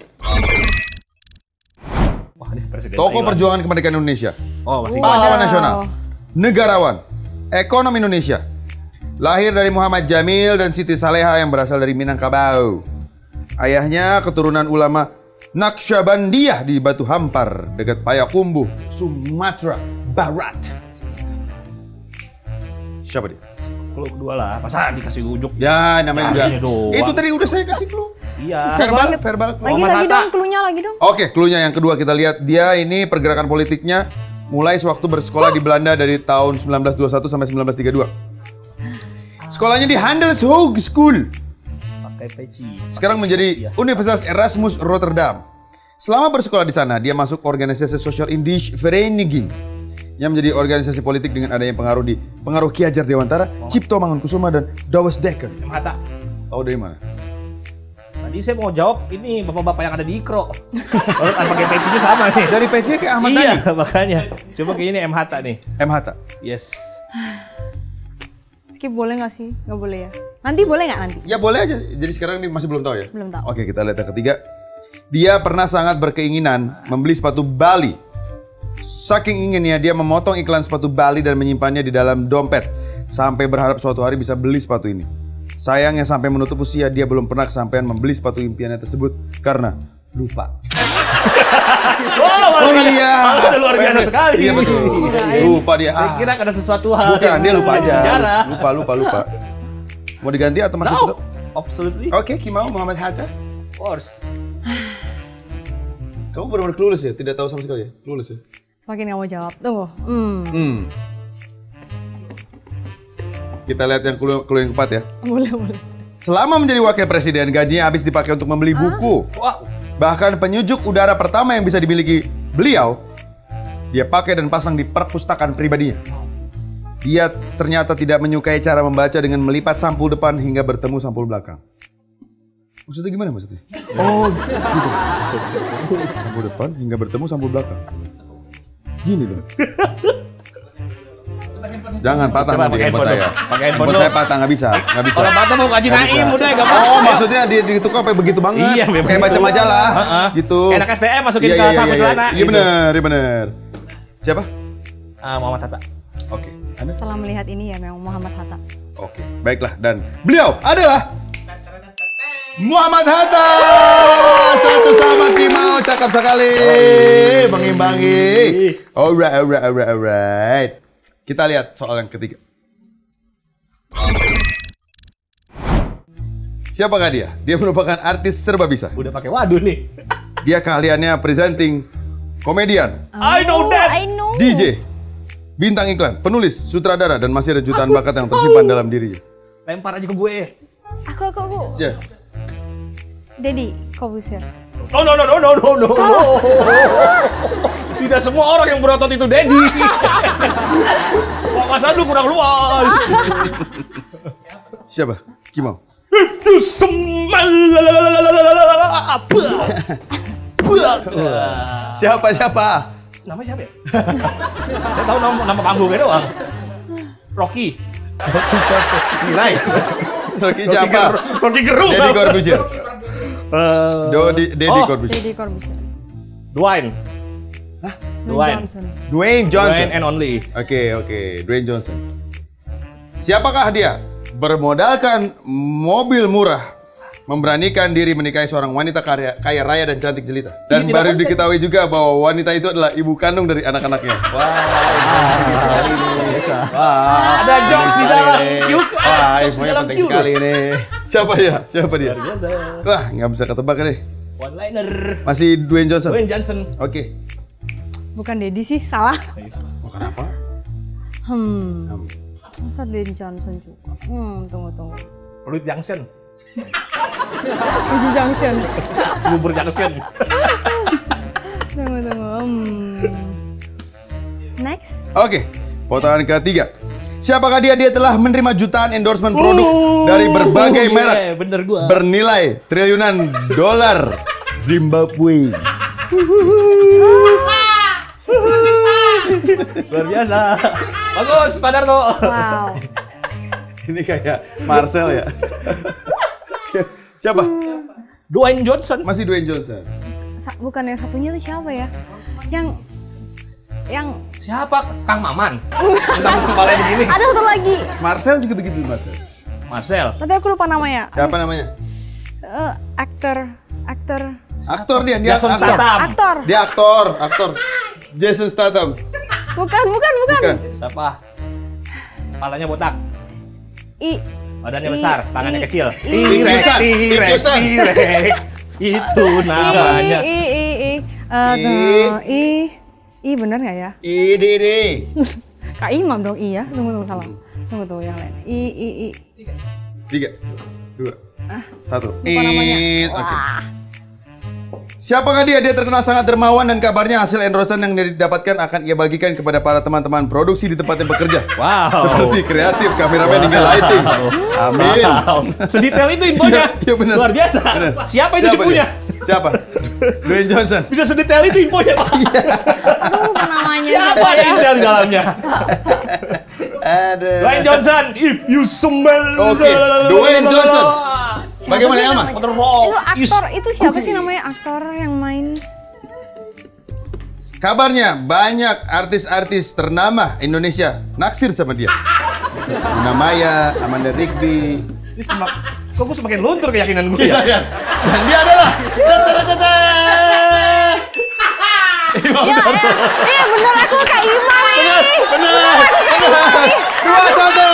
Wah, ini presiden Tokoh Thailand. perjuangan kemerdekaan Indonesia. Oh, masih Pahlawan Wow. nasional, negarawan, ekonom Indonesia. Lahir dari Muhammad Jamil dan Siti Saleha yang berasal dari Minangkabau. Ayahnya keturunan ulama Naqsyabandiyah di Batu Hampar dekat Payakumbuh, Sumatera Barat. Siapa dia? Kalau kedua lah, masa dikasih ujuk? Ya, namanya Ya, juga. ini doang. Itu tadi udah saya kasih clue. Iya. Verbal, verbal. Lagi Muhammad lagi Hatta. dong, klunya lagi dong. Oke, cluenya yang kedua kita lihat. Dia ini pergerakan politiknya mulai sewaktu bersekolah di Belanda dari tahun sembilan belas dua puluh satu sampai sembilan belas tiga puluh dua. Sekolahnya di Handelshoog School. Pakai peci. Sekarang menjadi Universitas Erasmus Rotterdam. Selama bersekolah di sana, dia masuk organisasi Social Indisch Vereniging yang menjadi organisasi politik dengan adanya pengaruh di pengaruh Ki Hajar Dewantara, Cipto Mangunkusumo dan Douwe Dekker. M. Hatta. Oh, dari mana? Tadi saya mau jawab ini bapak-bapak yang ada di Ikro. Oh, pakai pecinya sama nih. Dari P C ke Ahmad Iya, Dhani. makanya. Coba kayak ini M. Hatta nih. M Hatta. Yes. Skip boleh nggak sih? Nggak boleh ya? Nanti boleh nggak nanti? Ya boleh aja. Jadi sekarang ini masih belum tahu ya? Belum tahu. Oke, kita lihat yang ketiga. Dia pernah sangat berkeinginan membeli sepatu Bali. Saking inginnya dia memotong iklan sepatu Bali dan menyimpannya di dalam dompet. Sampai berharap suatu hari bisa beli sepatu ini. Sayangnya sampai menutup usia dia belum pernah kesampaian membeli sepatu impiannya tersebut karena lupa. Wow, Oh iya. Malah luar biasa sekali. Iya betul. Lupa dia. Saya Ah. kira ada sesuatu hal. Bukan, dia lupa aja. Sejarah. Lupa, lupa, lupa. Mau diganti atau masih No, tetap? absolutely. Oke, Kimau Muhammad Hatta. Of course. Kamu benar-benar clueless ya? Tidak tahu sama sekali ya? Clueless ya? Semakin nggak mau jawab. Tunggu. Hmm. Hmm. Kita lihat yang clue, clue yang keempat ya. Boleh, boleh. Selama menjadi wakil presiden, gajinya habis dipakai untuk membeli buku. Wow. Bahkan penyujuk udara pertama yang bisa dimiliki beliau, dia pakai dan pasang di perpustakaan pribadinya. Dia ternyata tidak menyukai cara membaca dengan melipat sampul depan hingga bertemu sampul belakang. Maksudnya gimana maksudnya? Oh, gitu. Sampul depan hingga bertemu sampul belakang. Gini dong. Jangan patah Coba nanti pakai handphone handphone saya. dulu. Pakai handphone Handphone saya dulu. patah, nggak bisa. Nggak bisa. Kalau patah mau kaji Nggak Naim bisa. udah enggak apa-apa. Oh, maksudnya di ditukar sampai begitu banget. Iya, memang kayak baca gitu. majalah. Heeh. Gitu. Kayak anak S T M masukin Iya, ke iya, saku iya, celana. Iya, gitu. benar, iya benar. Siapa? Ah, Muhammad Hatta. Oke. Anda? Setelah melihat ini ya memang Muhammad Hatta. Oke, baiklah. Dan beliau adalah Muhammad Hatta. Satu sama Kimau, cakep sekali. Mengimbangi. Alright, alright, alright, alright. Kita lihat soal yang ketiga. Siapakah dia? Dia merupakan artis serba bisa. Udah pakai waduh nih. Dia keahliannya presenting, komedian, I know that. I know. D J, bintang iklan, penulis, sutradara, dan masih ada jutaan bakat yang tersimpan dalam dirinya. Lempar aja ke gue. Aku, aku, aku. Siapa? Deddy Kobusir. No no no no no no no. Tidak semua orang yang berotot itu Dedi. Mas Andu kurang luas. Siapa? Kimau. Itu semal. Siapa siapa? Nama siapa ya? Saya tahu nama, nama panggungnya doang. Rocky. Kirai. Rocky siapa? Rocky Gerung. Deddy Corbuzier. Uh, Dodi, Deddy Oh. Corbuzier. Deddy Kobusir. Dwayne. Dwayne Dwayne. Johnson. Dwayne Johnson. Dwayne and only. Oke oke, Dwayne Johnson. Siapakah dia? Bermodalkan mobil murah, memberanikan diri menikahi seorang wanita kaya, kaya raya dan cantik jelita. Dan Ini tidak baru konsep. diketahui juga bahwa wanita itu adalah ibu kandung dari anak-anaknya. Wah, Ada jokes di dalam. Yuk. wah, Jokes di infonya dalam penting queue. sekali ini. Siapa dia? Siapa dia? Wah, nggak bisa ketebak nih. One liner. Masih Dwayne Johnson. Dwayne Johnson. Oke. Bukan Deddy sih, salah. Oh, kenapa? Hmm. Masa Dwayne Johnson juga? Hmm, tunggu tunggu. Fluid Junction. Fuji Junction. Bubur Junction. Tunggu tunggu. Hmm. Next. Oke, potongan ketiga. Siapakah dia? Dia telah menerima jutaan endorsement produk Uh, dari berbagai yeah, merek bener gua. bernilai triliunan dolar Zimbabwe. Luar biasa. Bagus, Pak Darto. Wow. Ini kayak Marcel ya. Siapa? Dwayne Johnson. Masih Dwayne Johnson. Sa bukan yang satunya tuh siapa ya? Yang yang Siapa? Kang Maman. Tentang kepala begini. ada satu lagi. Marcel juga begitu, Marcel. Marcel. Tapi aku lupa namanya. Siapa namanya? Eh, aktor, aktor, Aktor dia, dia Jason aktor. Statham. aktor. Dia aktor, aktor. Jason Statham. Bukan, bukan, bukan. Bukan. Siapa? Kepalanya botak. I. Badannya I- besar, tangannya I- kecil. I- T-Rex, Ikusan, T-Rex, ikusan. T-Rex. Itu namanya. I, I, I, I. Eh, I. tuh, I. I bener nggak ya? Ini nih. Kak Imam dong, I ya. Tunggu, tunggu, salah. Tunggu, tunggu, yang lain. I, I, I. Tiga, dua, satu. Lupa namanya. It. Oke. Wah. Siapakah dia? Dia terkenal sangat dermawan dan kabarnya hasil endorsean yang didapatkan akan ia bagikan kepada para teman-teman produksi di tempatnya bekerja. Wow. Seperti kreatif, kameramen hingga lighting. Amin. Wow. Sedetail itu infonya. Iya, iya, benar. Luar biasa. Benar. Siapa itu Siapa cipunya? dia? Siapa? Dwayne Johnson. Bisa sedetail itu infonya, Pak. Aduh, lupa namanya. Siapa yang intel di dalamnya? Ada. Dwayne Johnson, if you smell. Oke, Dwayne Johnson. Siapa Bagaimana sih Elma? namanya? Motor rock. Itu aktor, itu siapa sih namanya aktor yang main? Kabarnya banyak artis-artis ternama Indonesia naksir sama dia. Luna Maya, Amanda Rigby. Ini semak, kok gue semakin luntur keyakinan gue ya? Iya, dan dia adalah Tata-tata. Imam Ya, Darto. ya. Iya bener, aku Kak Imam nih. Benar, benar, benar. Dua satu.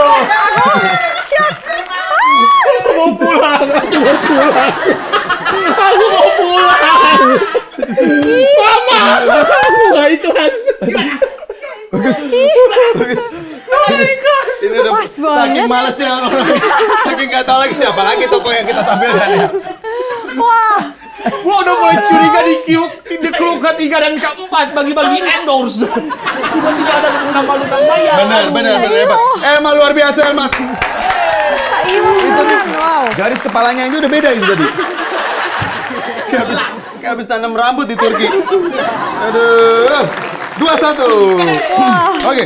Aku mau pulang, aku mau pulang. Aku mau pulang. Mama, aku gak ikhlas. Bagus, bagus. Bagus. Ini udah Pas banget. saking malesnya orang. Saking nggak tahu lagi siapa lagi tokoh yang kita tampilkan ya. Wah, Gua udah mulai curiga di Q, di clue ketiga dan keempat bagi-bagi endorse. Tiba-tiba ada nama lu Maya. Benar, benar, benar hebat. Elma luar biasa Elma. Kak Imam beneran, wow. Garis kepalanya ini udah beda itu tadi. Kayak habis, kayak habis tanam rambut di Turki. Aduh. Dua satu. Oke.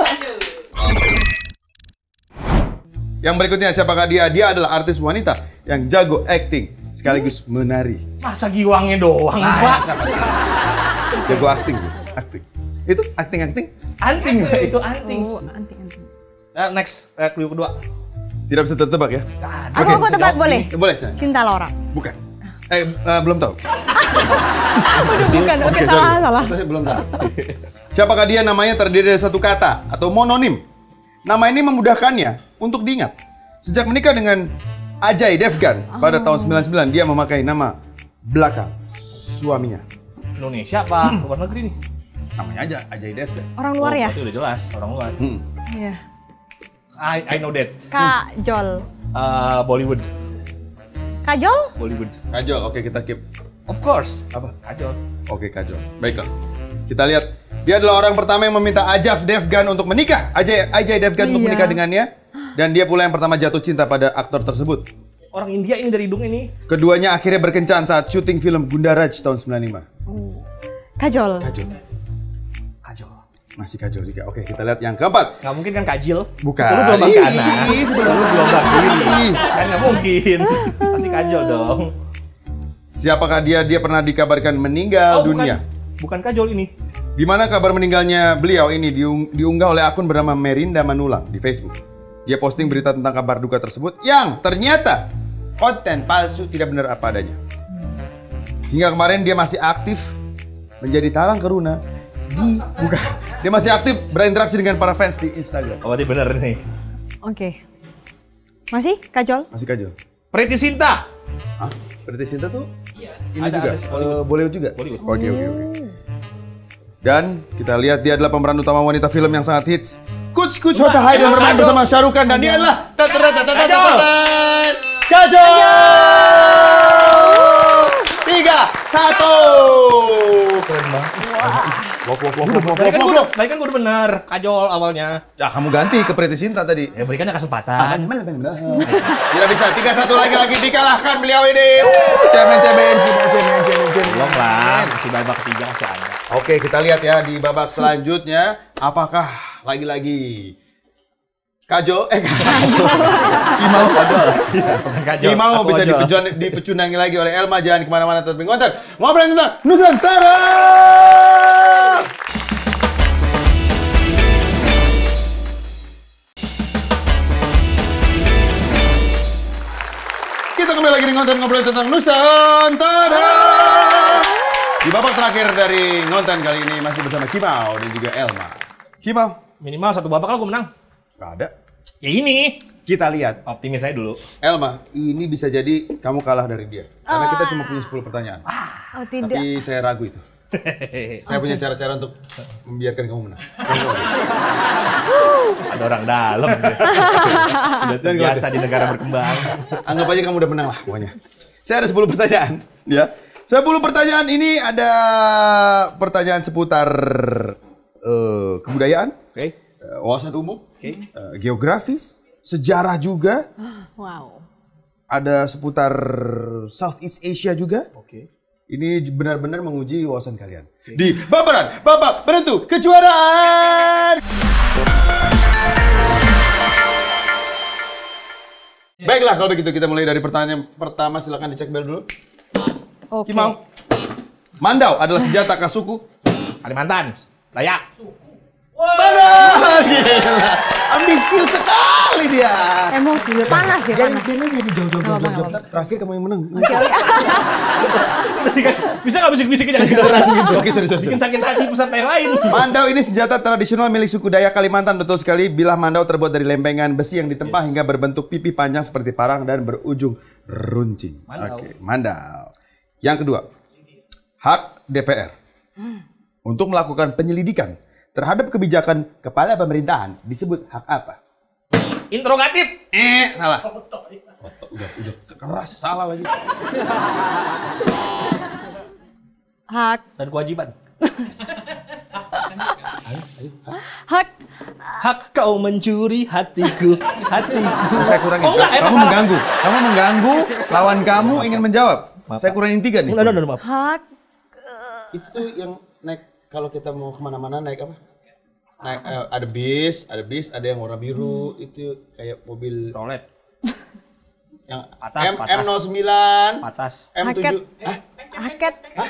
Yang berikutnya siapakah dia? Dia adalah artis wanita yang jago acting sekaligus menari. Masa giwangnya doang, Nah, Pak? Jago acting, acting. Itu acting acting. Anting, itu anting. Oh, anting-anting. Nah, next, eh, clue kedua. Tidak bisa tertebak ya? Aku, Oke. aku tebak boleh? Eh, Boleh saya? Cinta Laura. Bukan. Eh, eh, belum tahu. Udah bukan, oke Oke, salah, sorry. salah. Saya belum tahu. Siapakah dia? Namanya terdiri dari satu kata atau mononim. Nama ini memudahkannya untuk diingat. Sejak menikah dengan Ajay Devgan pada tahun sembilan puluh sembilan, dia memakai nama belakang suaminya. Indonesia apa luar negeri nih? Namanya aja Ajay Devgan. Orang luar Oh, ya? berarti udah jelas, orang luar. Hmm. Iya. I, I know that. Kak Jol. Uh, Bollywood. Kajol? Bollywood. Kajol, oke kita keep. Of course. Apa? Kajol. Oke Kajol. Baiklah. Kita lihat. Dia adalah orang pertama yang meminta Ajay Devgan untuk menikah. Ajay, Ajay Devgan untuk Iya. menikah dengannya. Dan dia pula yang pertama jatuh cinta pada aktor tersebut. Orang India ini dari hidung ini. Keduanya akhirnya berkencan saat syuting film Gundaraj tahun sembilan puluh lima. Kajol. Kajol. Kajol. Masih Kajol juga. Oke, kita lihat yang keempat. Nggak mungkin kan Kajil? Bukan. Sepuluh gelombang Ih, kanan. sepuluh Sepuluh gelombang kiri. Ih. Kan nggak mungkin. Pasti Kajol dong. Siapakah dia? Dia pernah dikabarkan meninggal Oh, dunia. Bukan, bukan Kajol ini. Di mana kabar meninggalnya beliau ini diung- diunggah oleh akun bernama Merinda Manulang di Facebook. Dia posting berita tentang kabar duka tersebut yang ternyata konten palsu, tidak benar apa adanya. Hingga kemarin dia masih aktif menjadi Tarang Karuna di bukan. Dia masih aktif berinteraksi dengan para fans di Instagram. Oh, berarti bener nih. Oke. Masih Kajol? Masih Kajol. Preity Sinta. Hah? Berarti Sinta tuh? Iya. Ini Ada juga. artis Eh, Bollywood juga. Bollywood. Oke oke oke. Dan kita lihat dia adalah pemeran utama wanita film yang sangat hits. Kuch Kuch Hota Hai dan bermain bersama Shah Rukh Khan dan dia adalah Kajol. Tiga, satu. Keren banget. Love, love, love, love, love, love, love. Tadi kan gue udah bener, Kajol awalnya. Ya kamu ganti ke Preity Zinta tadi. Ya berikannya kesempatan. Tidak bisa, tiga satu lagi-lagi dikalahkan beliau ini. Cemen, cemen, cemen, cemen, cemen. Belum lah, masih babak ketiga masih ada. Oke, kita lihat ya di babak selanjutnya. Apakah lagi-lagi Kajol, eh Kajol, Imau, Kajol, Kajol. Imau bisa dipecun- dipecundangi lagi oleh Elma. Jangan kemana-mana, tetap ngobrol ngobrol tentang Nusantara. Kita kembali lagi di konten ngobrol tentang Nusantara. Di babak terakhir dari ngonten kali ini masih bersama Kimau dan juga Elma. Kimau, Minimal satu babak kalau gue menang. nggak ada. Ya ini. Kita lihat. Optimis saya dulu. Elma, ini bisa jadi kamu kalah dari dia. Karena kita cuma punya sepuluh pertanyaan. Oh tidak. Tapi saya ragu itu. Saya punya cara-cara untuk membiarkan kamu menang. Ada orang dalam. Sudah terbiasa di negara berkembang. Anggap aja kamu udah menang lah pokoknya. Saya ada sepuluh pertanyaan. Ya. sepuluh pertanyaan ini ada pertanyaan seputar uh, kebudayaan, Oke. uh, wawasan umum, Oke. uh, geografis, sejarah juga, Wow. ada seputar Southeast Asia juga. Oke. Ini benar-benar menguji wawasan kalian. Di Babaran Babak Penentu Kejuaraan. Baiklah, kalau begitu kita mulai dari pertanyaan pertama. Silakan dicek bel dulu. Oke. Kimau. Mandau adalah senjata khas suku Kalimantan. Dayak. Benar, gila. Ambisius sekali dia. Emosi, udah panas ya, Jangan panas. jangan jadi jauh-jauh Nggak apa-apa, jauh-jauh. nggak Terakhir kamu yang menang. Oke, oke. Bisa nggak bisik-bisik jangan keras gitu. Oke, sorry, sorry. Bikin sakit hati peserta yang lain. Mandau ini senjata tradisional milik suku Dayak Kalimantan. Betul sekali. Bilah mandau terbuat dari lempengan besi yang ditempa hingga berbentuk pipi panjang seperti parang dan berujung runcing. Mandau. Oke, mandau. Yang kedua, hak D P R untuk melakukan penyelidikan terhadap kebijakan kepala pemerintahan disebut hak apa? Interrogatif. Eh, salah. Otok, udah, udah keras, salah lagi. Hak, Dan kewajiban. hak, Hak kau mencuri hatiku, hatiku. Saya kurangin. Oh, enggak, emang kamu salah. mengganggu. Kamu mengganggu. Lawan kamu ingin menjawab. Maaf, Saya kurangin tiga nih. Udah, udah, udah, maaf. hak, Itu tuh yang naik kalau kita mau kemana-mana naik apa? Naik eh, ada bis, ada bis, ada yang warna biru itu kayak mobil Rolet. yang Patas, M patas. M nol sembilan, Patas. M Haket. tujuh. Hah? haket.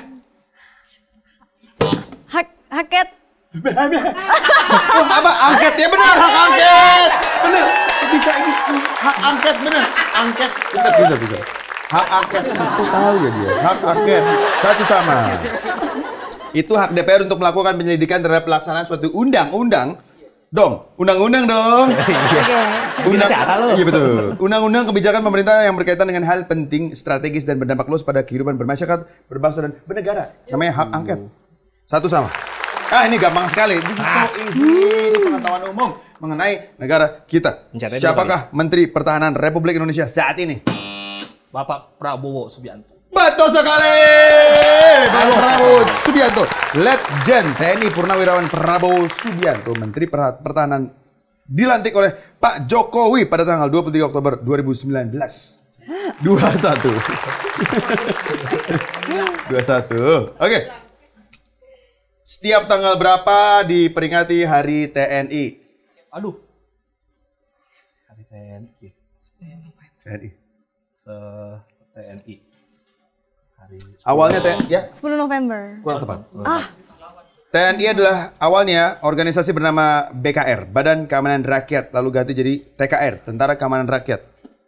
Hak, haket. Oh, apa angket ya benar hak angket. Benar. Bisa ini hak angket benar. Angket. Bentar, bentar, bentar. Hak angket. Aku tahu ya dia. Hak angket. Satu sama. Itu hak D P R untuk melakukan penyelidikan terhadap pelaksanaan suatu undang-undang. Dong, undang-undang dong. Oke. Undang, Bicara lo. iya betul. Undang-undang kebijakan pemerintah yang berkaitan dengan hal penting, strategis dan berdampak luas pada kehidupan bermasyarakat, berbangsa dan bernegara. Namanya hak angket. Satu sama. Ah, ini gampang sekali. This is so easy. Ini pengetahuan umum mengenai negara kita. Mencetnya Siapakah Menteri Pertahanan Republik Indonesia saat ini? Bapak Prabowo Subianto. Betul sekali. Bapak Prabowo Subianto, Letjen T N I Purnawirawan Prabowo Subianto, Menteri Pertahanan, dilantik oleh Pak Jokowi pada tanggal dua puluh tiga Oktober dua ribu sembilan belas. dua puluh satu. dua puluh satu. Oke. Setiap tanggal berapa diperingati Hari T N I? Aduh. Hari T N I. T N I. Se T N I. Hari Awalnya T N I ya, sepuluh November. kurang tepat. Ah, T N I adalah awalnya organisasi bernama B K R, Badan Keamanan Rakyat, lalu ganti jadi T K R, Tentara Keamanan Rakyat.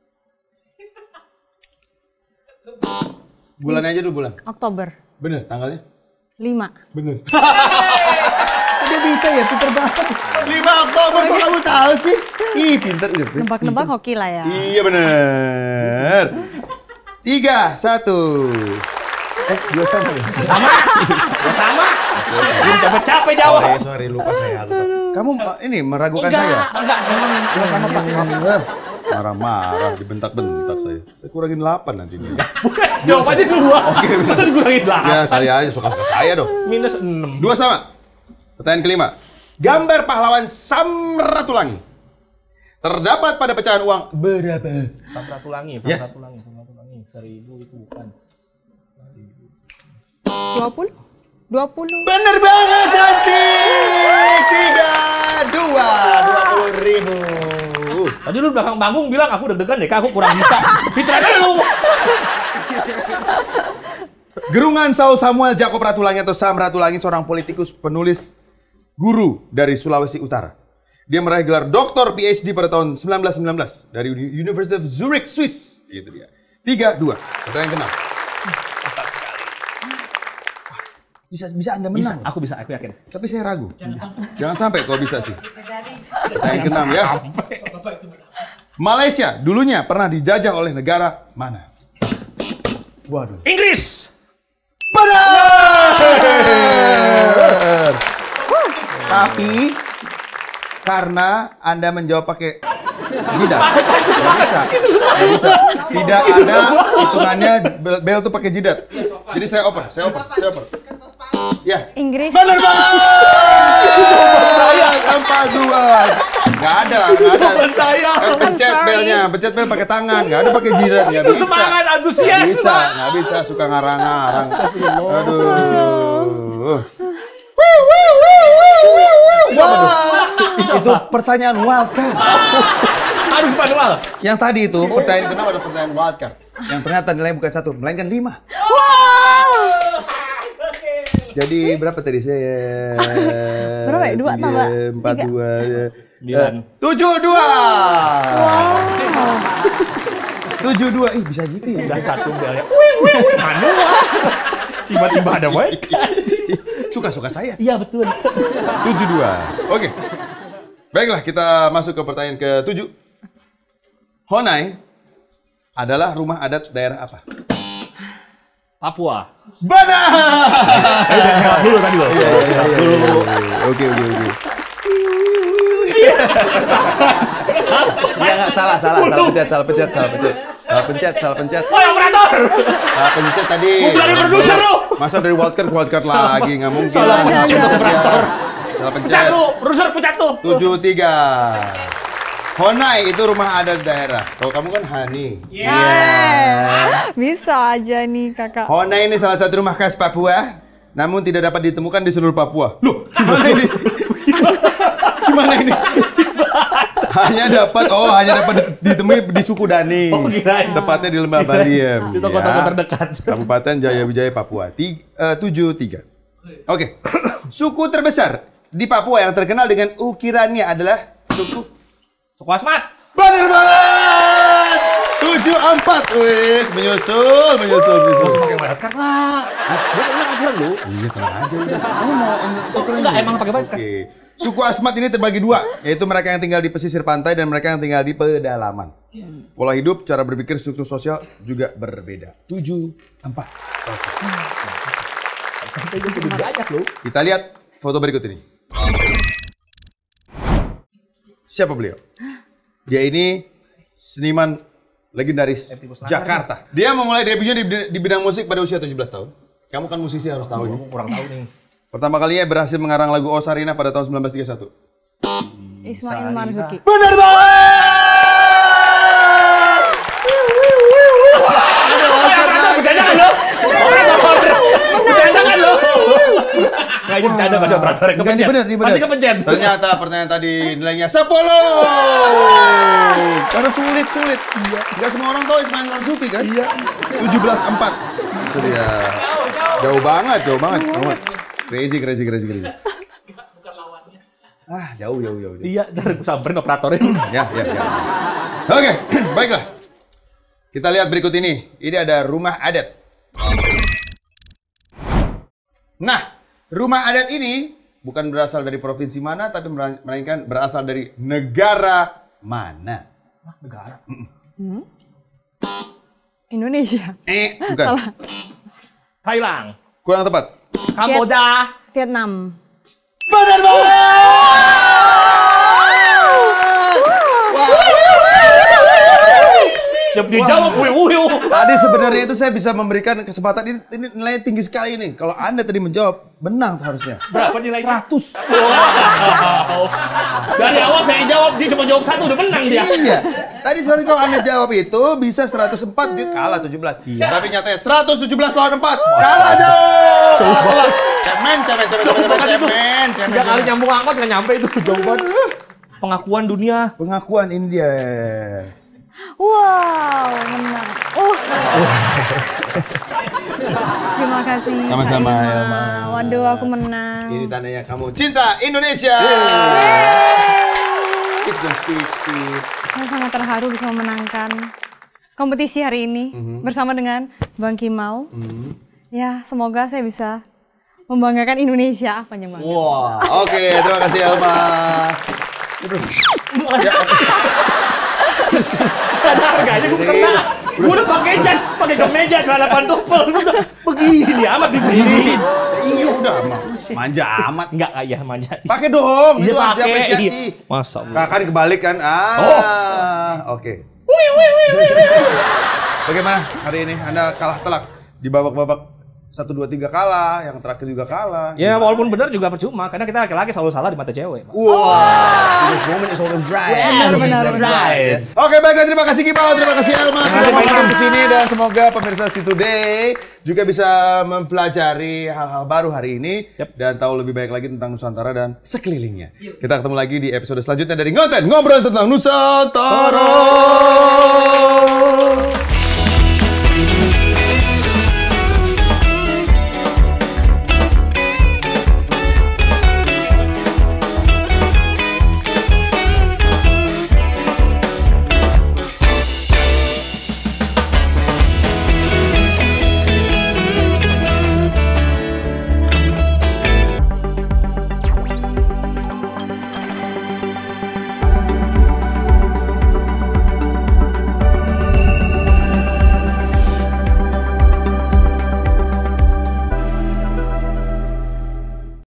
Bulannya aja dulu bulan. Oktober. Bener, tanggalnya? lima. Bener. Dia bisa ya, pinter banget. lima Oktober, kok kamu tahu sih? Ih, pinter. Udah, Nebak-nebak hoki lah ya. Iya bener. Tiga, satu. Eh, dua sama ya? sama. Belum capek-capek jawab. Sorry, sorry, lupa saya. Lupa. Kamu ini meragukan Enggak, saya? enggak, memang enggak sama Pak. Marah-marah, dibentak-bentak saya. Saya kurangin delapan nanti. Jawab aja dua. Oke, masa dikurangin delapan? Ya, kali aja suka-suka saya dong. Minus enam. Dua sama. Pertanyaan kelima. Gambar pahlawan Samratulangi terdapat pada pecahan uang berapa? Samratulangi, Yes. Samratulangi, Samratulangi. Seribu itu bukan. dua puluh? dua puluh. Bener banget, cantik! Tiga, dua, dua puluh ribu. Tadi lu belakang panggung bilang aku deg-degan deh, Kak, aku kurang bisa. Fitranya lu. Gerungan Saul Samuel Jacob Ratulangi atau Sam Ratulangi seorang politikus, penulis, guru dari Sulawesi Utara. Dia meraih gelar doktor P H D pada tahun seribu sembilan ratus sembilan belas dari University of Zurich, Swiss. Itu dia. Tiga, dua. Pertanyaan keenam. Bisa bisa Anda Bisa, menang. aku bisa, aku yakin. Tapi saya ragu. Jangan sampai kau bisa sih. Pertanyaan keenam ya. Malaysia dulunya pernah dijajah oleh negara mana? Waduh. Inggris. Benar. Tapi karena Anda menjawab pakai jidat, nggak bisa, nggak bisa. Tidak ada hitungannya bel, bel tuh pakai jidat. Jadi saya oper, saya oper, saya oper. Ya. Inggris. Benar banget. Saya empat dua. Nggak ada, nggak ada. Saya. Eh, pencet belnya, pencet bel pakai tangan, nggak ada pakai jidat, nggak Itu bisa. semangat antusias, Nggak bisa, Pak. nggak bisa suka ngarang-ngarang. Aduh. Wah, itu pertanyaan wildcard. Harus manual. Yang tadi itu pertanyaan kenapa ada pertanyaan wildcard? Yang ternyata nilainya bukan satu, melainkan lima. Jadi berapa tadi saya? Berapa ya? Dua tambah Empat tiga. dua. Sembilan. Tujuh dua. Wow. Tujuh dua. Ih bisa gitu ya? Udah satu belnya. Wih, wih, wih. Manual. Tiba-tiba ada mic. Suka-suka saya. Iya, betul. Tujuh dua. Oke. Baiklah, kita masuk ke pertanyaan ke tujuh. Honai adalah rumah adat daerah apa? Papua. Benar. Jawab dulu tadi loh. Jawab dulu. Oke, oke, oke. Ya nggak salah, salah, salah pencet, salah pencet, salah pencet, salah pencet, salah pencet, Woi, operator. salah pencet tadi. Dari produser lu. Masa dari wildcard ke wildcard lagi nggak mungkin. Salah pencet, operator. Salah Pecat pencet. lu, produser pecat tuh. Tujuh tiga. Honai itu rumah adat daerah. Kalau kamu kan Hani. Yeah. Bisa aja nih kakak. Honai ini salah satu rumah khas Papua, namun tidak dapat ditemukan di seluruh Papua. Loh, gimana ini? Gimana ini? Hanya dapat, oh hanya dapat ditemui di suku Dani. Oh, kirain. Tepatnya di Lembah Baliem. Di toko-toko terdekat. Kabupaten Jayawijaya, Papua. Tujuh tiga. Oke. Suku terbesar di Papua yang terkenal dengan ukirannya adalah suku Suku Asmat. Bener banget! Tujuh empat, wih, menyusul, menyusul, menyusul. Pakai wildcard lah. Gue tenang aturan lu. Iya, tenang aja udah. Kamu mau ini satu lagi? Enggak, emang pakai wildcard. Oke. Suku Asmat ini terbagi dua, yaitu mereka yang tinggal di pesisir pantai dan mereka yang tinggal di pedalaman. Pola hidup, cara berpikir, struktur sosial juga berbeda. Tujuh empat. Oke. Sampai gue sudah banyak lu. Kita lihat foto berikut ini. Siapa beliau? Dia ini seniman legendaris Jakarta. Dia memulai debutnya di, di bidang musik pada usia tujuh belas tahun. Kamu kan musisi harus tahu ini. Aku kurang tahu nih. Pertama kalinya berhasil mengarang lagu Oh Sarina pada tahun sembilan belas tiga puluh satu. Ismail Marzuki. Benar banget! Bercanda kan lo? Bercanda kan lo? Nggak, ini bercanda masih operator. Enggak, ini Kepencet. benar, ini benar. Masih kepencet. Ternyata pertanyaan tadi nilainya sepuluh. Karena sulit, sulit. Iya. Enggak semua orang tahu Ismail Marzuki kan? Iya. tujuh belas empat. Itu dia. Jauh banget, jauh banget. banget. Crazy, crazy, crazy, crazy. Bukan lawannya. Ah, jauh, jauh, jauh. jauh. Iya, ntar gue samperin operatornya. Ya, ya, ya. Oke, baiklah. Kita lihat berikut ini. Ini ada rumah adat. Nah, rumah adat ini bukan berasal dari provinsi mana, tapi melainkan berasal dari negara mana? Negara. Hmm? Indonesia. Eh, bukan. Salah. Thailand. Kurang tepat. Kamboja. Vietnam. Benar banget! Dijawab, wih, wih, wih. Tadi sebenarnya itu saya bisa memberikan kesempatan ini, ini nilainya tinggi sekali ini. Kalau Anda tadi menjawab, menang harusnya. Berapa nilainya? seratus. Wow. Dari awal saya jawab, dia cuma jawab satu, udah menang dia. Iya. Tadi sorry kalau Anda jawab itu bisa seratus empat, dia kalah tujuh belas. Iya. Tapi nyatanya seratus tujuh belas lawan empat. Kalah jauh. Kalah telak. Cemen, cemen, cemen, cemen, cemen, cemen. Tiga kali nyambung angkot nggak nyampe itu jawaban. Pengakuan dunia. Pengakuan ini dia. Wow, menang. Oh. Terima kasih. Sama-sama, Kak Ilma. Ilma. Waduh, aku menang. Ini tandanya kamu cinta Indonesia. It's the speed. Saya sangat terharu bisa memenangkan kompetisi hari ini mm-hmm. bersama dengan Bang Kimau. Mm-hmm. Ya, semoga saya bisa membanggakan Indonesia. Apa Bang? Wah, wow. Oke, okay, terima kasih Elma. Ya. Ada harganya gue kena. Gue udah pakai jas, pakai kemeja, celana pantofel. Begini amat di sini. Iya udah, manja amat. Enggak kayak manja. Pakai dong, iya, itu harus pakai, diapresiasi. iya. Masa Kakak kan kebalik kan? Ah, oh. Oke. Okay. Wih, wih, wih, wih, wih. Bagaimana hari ini? Anda kalah telak di babak-babak satu, dua, tiga kalah, yang terakhir juga kalah. Ya gimana? Walaupun benar juga percuma, karena kita laki-laki selalu salah di mata cewek. Wah, wow. This woman is always right. Benar, benar, right. Oke, baiklah, terima kasih Kimau, terima kasih Elma sudah mampir ke sini dan semoga pemirsa Si Today juga bisa mempelajari hal-hal baru hari ini yep. dan tahu lebih baik lagi tentang Nusantara dan sekelilingnya. Yep. Kita ketemu lagi di episode selanjutnya dari Ngonten Ngobrol tentang Nusantara.